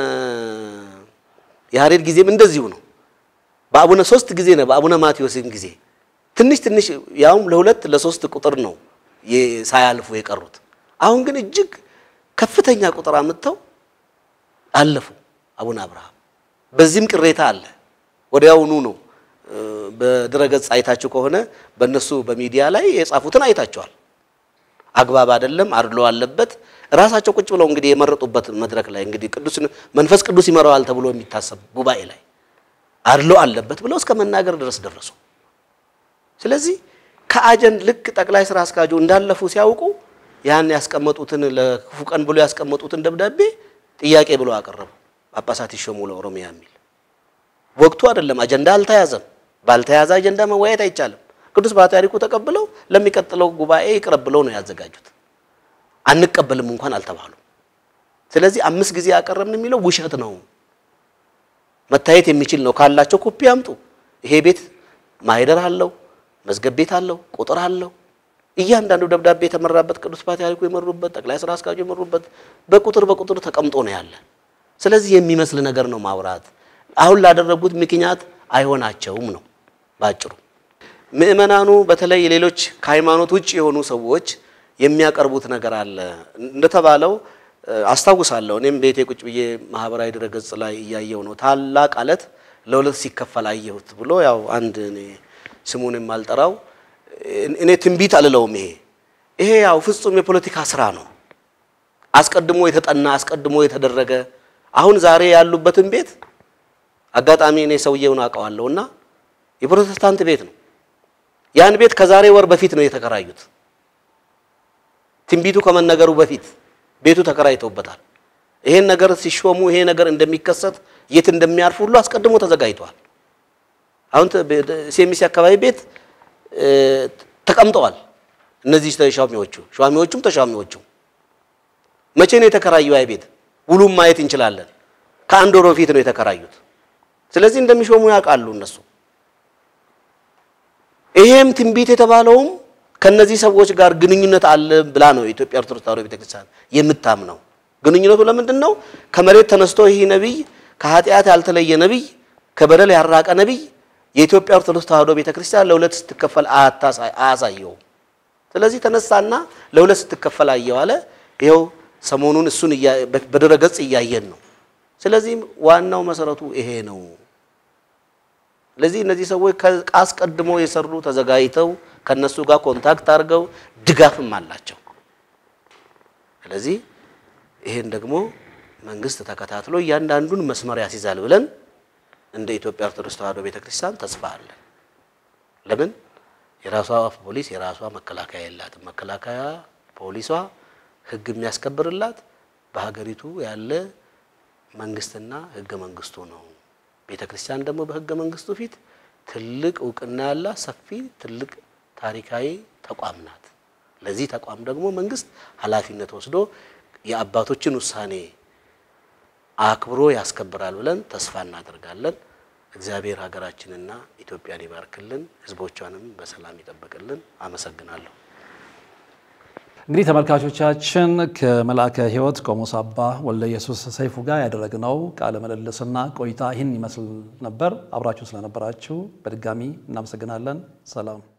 ያሬድ ጊዜም እንደዚሁ ነው። በአቡነ 3 ጊዜ ነው በአቡነ ማቴዎስም ጊዜ ትንሽ ያውም ለሁለት ለሶስት ቁጥር ነው ሳያልፉ የቀሩት። አሁን ግን እጅግ ከፍተኛ ቁጥር አመጣው አለፉ አቡነ አብርሃም። በዚህም ቅሬታ አለ። ወዲያውኑ ነው በድረገጽ አይታችሁ ከሆነ በእነሱ በሚዲያ ላይ የጻፉትን አይታችኋል። አግባብ አይደለም አድሎ አለበት ራሳቸው ቁጭ ብለው እንግዲህ የመረጡበት መድረክ ላይ እንግዲህ መንፈስ ቅዱስ ይመራዋል ተብሎ የሚታሰብ ጉባኤ ላይ አድሎ አለበት ብለው እስከ መናገር ድረስ ደረሱ። ስለዚህ ከአጀንድ ልክ ጠቅላይ ሥራ አስኪያጁ እንዳለፉ ሲያውቁ ያን ያስቀመጡትን ለክፉ ቀን ብሎ ያስቀመጡትን ደብዳቤ ጥያቄ ብሎ አቀረቡ። ጳጳሳት ይሾሙ ለኦሮሚያ የሚል ወቅቱ አይደለም አጀንዳ አልተያዘም። ባልተያዘ አጀንዳ መወያየት አይቻልም። ቅዱስ ፓትርያርኩ ተቀብለው ለሚቀጥለው ጉባኤ ይቀርብለው ነው ያዘጋጁት። አንቀበልም እንኳን አልተባሉ። ስለዚህ 5 ጊዜ ያቀረብን የሚለው ውሸት ነው። መታየት የሚችል ነው ካላቸው ኮፒ አምጡ። ይሄ ቤት ማይደር አለው መዝገብ ቤት አለው ቁጥር አለው። እያንዳንዱ ደብዳቤ የተመራበት ቅዱስ ፓትርያርኩ የመሩበት ጠቅላይ ሥራ አስኪያጁ የመሩበት በቁጥር ተቀምጦ ነው ያለ። ስለዚህ የሚመስል ነገር ነው ማውራት። አሁን ላደረጉት ምክንያት አይሆናቸውም ነው ባጭሩ። ምእመናኑ በተለይ ሌሎች ከሃይማኖት ውጪ የሆኑ ሰዎች የሚያቀርቡት ነገር አለ እንደተባለው አስተዋውሳለሁ። እኔም ቤቴ ቁጭ ብዬ ማህበራዊ ድረገጽ ላይ እያየው ነው ታላቅ አለት ለሁለት ሲከፈል አየሁት ብሎ ያው አንድ እኔ ስሙንም አልጠራው እኔ ትንቢት አልለውም። ይሄ ያው ፍጹም የፖለቲካ ስራ ነው። አስቀድሞ የተጠና አስቀድሞ የተደረገ አሁን ዛሬ ያሉበትን ቤት አጋጣሚ እኔ ሰውየውን አውቀዋለሁና የፕሮቴስታንት ቤት ነው። ያን ቤት ከዛሬ ወር በፊት ነው የተከራዩት። ትንቢቱ ከመነገሩ በፊት ቤቱ ተከራይተውበታል። ይሄን ነገር ሲሾሙ ይሄ ነገር እንደሚከሰት የት እንደሚያርፉ ሁሉ አስቀድሞ ተዘጋጅቷል። አሁን ሲኤምሲ አካባቢ ቤት ተቀምጠዋል። እነዚህ ሿሚዎቹም ተሿሚዎቹም መቼ ነው የተከራዩ? አይ ቤት ሁሉም ማየት እንችላለን። ከአንድ ወር በፊት ነው የተከራዩት። ስለዚህ እንደሚሾሙ ያውቃሉ እነሱ። ይሄም ትንቢት የተባለውም ከነዚህ ሰዎች ጋር ግንኙነት አለ ብላ ነው የኢትዮጵያ ኦርቶዶክስ ተዋሕዶ ቤተክርስቲያን የምታምነው። ግንኙነቱ ለምንድነው? ከመሬት ተነስቶ ይሄ ነብይ ከኃጢአት ያልተለየ ነብይ ከበደል ያራቀ ነብይ የኢትዮጵያ ኦርቶዶክስ ተዋሕዶ ቤተክርስቲያን ለሁለት ስትከፈል አያሳየው። ስለዚህ ተነሳና ለሁለት ስትከፈል አየው አለ። ይሄው ሰሞኑን እሱን በድረገጽ እያየን ነው። ስለዚህ ዋናው መሰረቱ ይሄ ነው። ለዚህ እነዚህ ሰዎች አስቀድሞ የሰሩ ተዘጋጅተው ከነሱ ጋር ኮንታክት አድርገው ድጋፍም አላቸው። ስለዚህ ይሄን ደግሞ መንግስት ተከታትሎ ያንዳንዱን መስመር ያስይዛል ብለን እንደ ኢትዮጵያ ኦርቶዶክስ ተዋሕዶ ቤተክርስቲያን ተስፋ አለ። ለምን የራሷ ፖሊስ የራሷ መከላከያ የላትም። መከላከያ ፖሊሷ ህግ የሚያስከብርላት በሀገሪቱ ያለ መንግስትና ህገ መንግስቱ ነው። ቤተክርስቲያን ደግሞ በህገ መንግስቱ ፊት ትልቅ ዕውቅና ያላት ሰፊ ትልቅ ታሪካዊ ተቋም ናት። ለዚህ ተቋም ደግሞ መንግስት ኃላፊነት ወስዶ የአባቶችን ውሳኔ አክብሮ ያስከብራል ብለን ተስፋ እናደርጋለን። እግዚአብሔር ሀገራችንና ኢትዮጵያን ይባርክልን፣ ህዝቦቿንም በሰላም ይጠብቅልን። አመሰግናለሁ። እንግዲህ ተመልካቾቻችን ከመልአከ ሕይወት ቆሞስ አባ ወልደ ኢየሱስ ሰይፉ ጋር ያደረግነው ቃለ ምልልስና ቆይታ ይህን ይመስል ነበር። አብራችሁ ስለነበራችሁ በድጋሚ እናመሰግናለን። ሰላም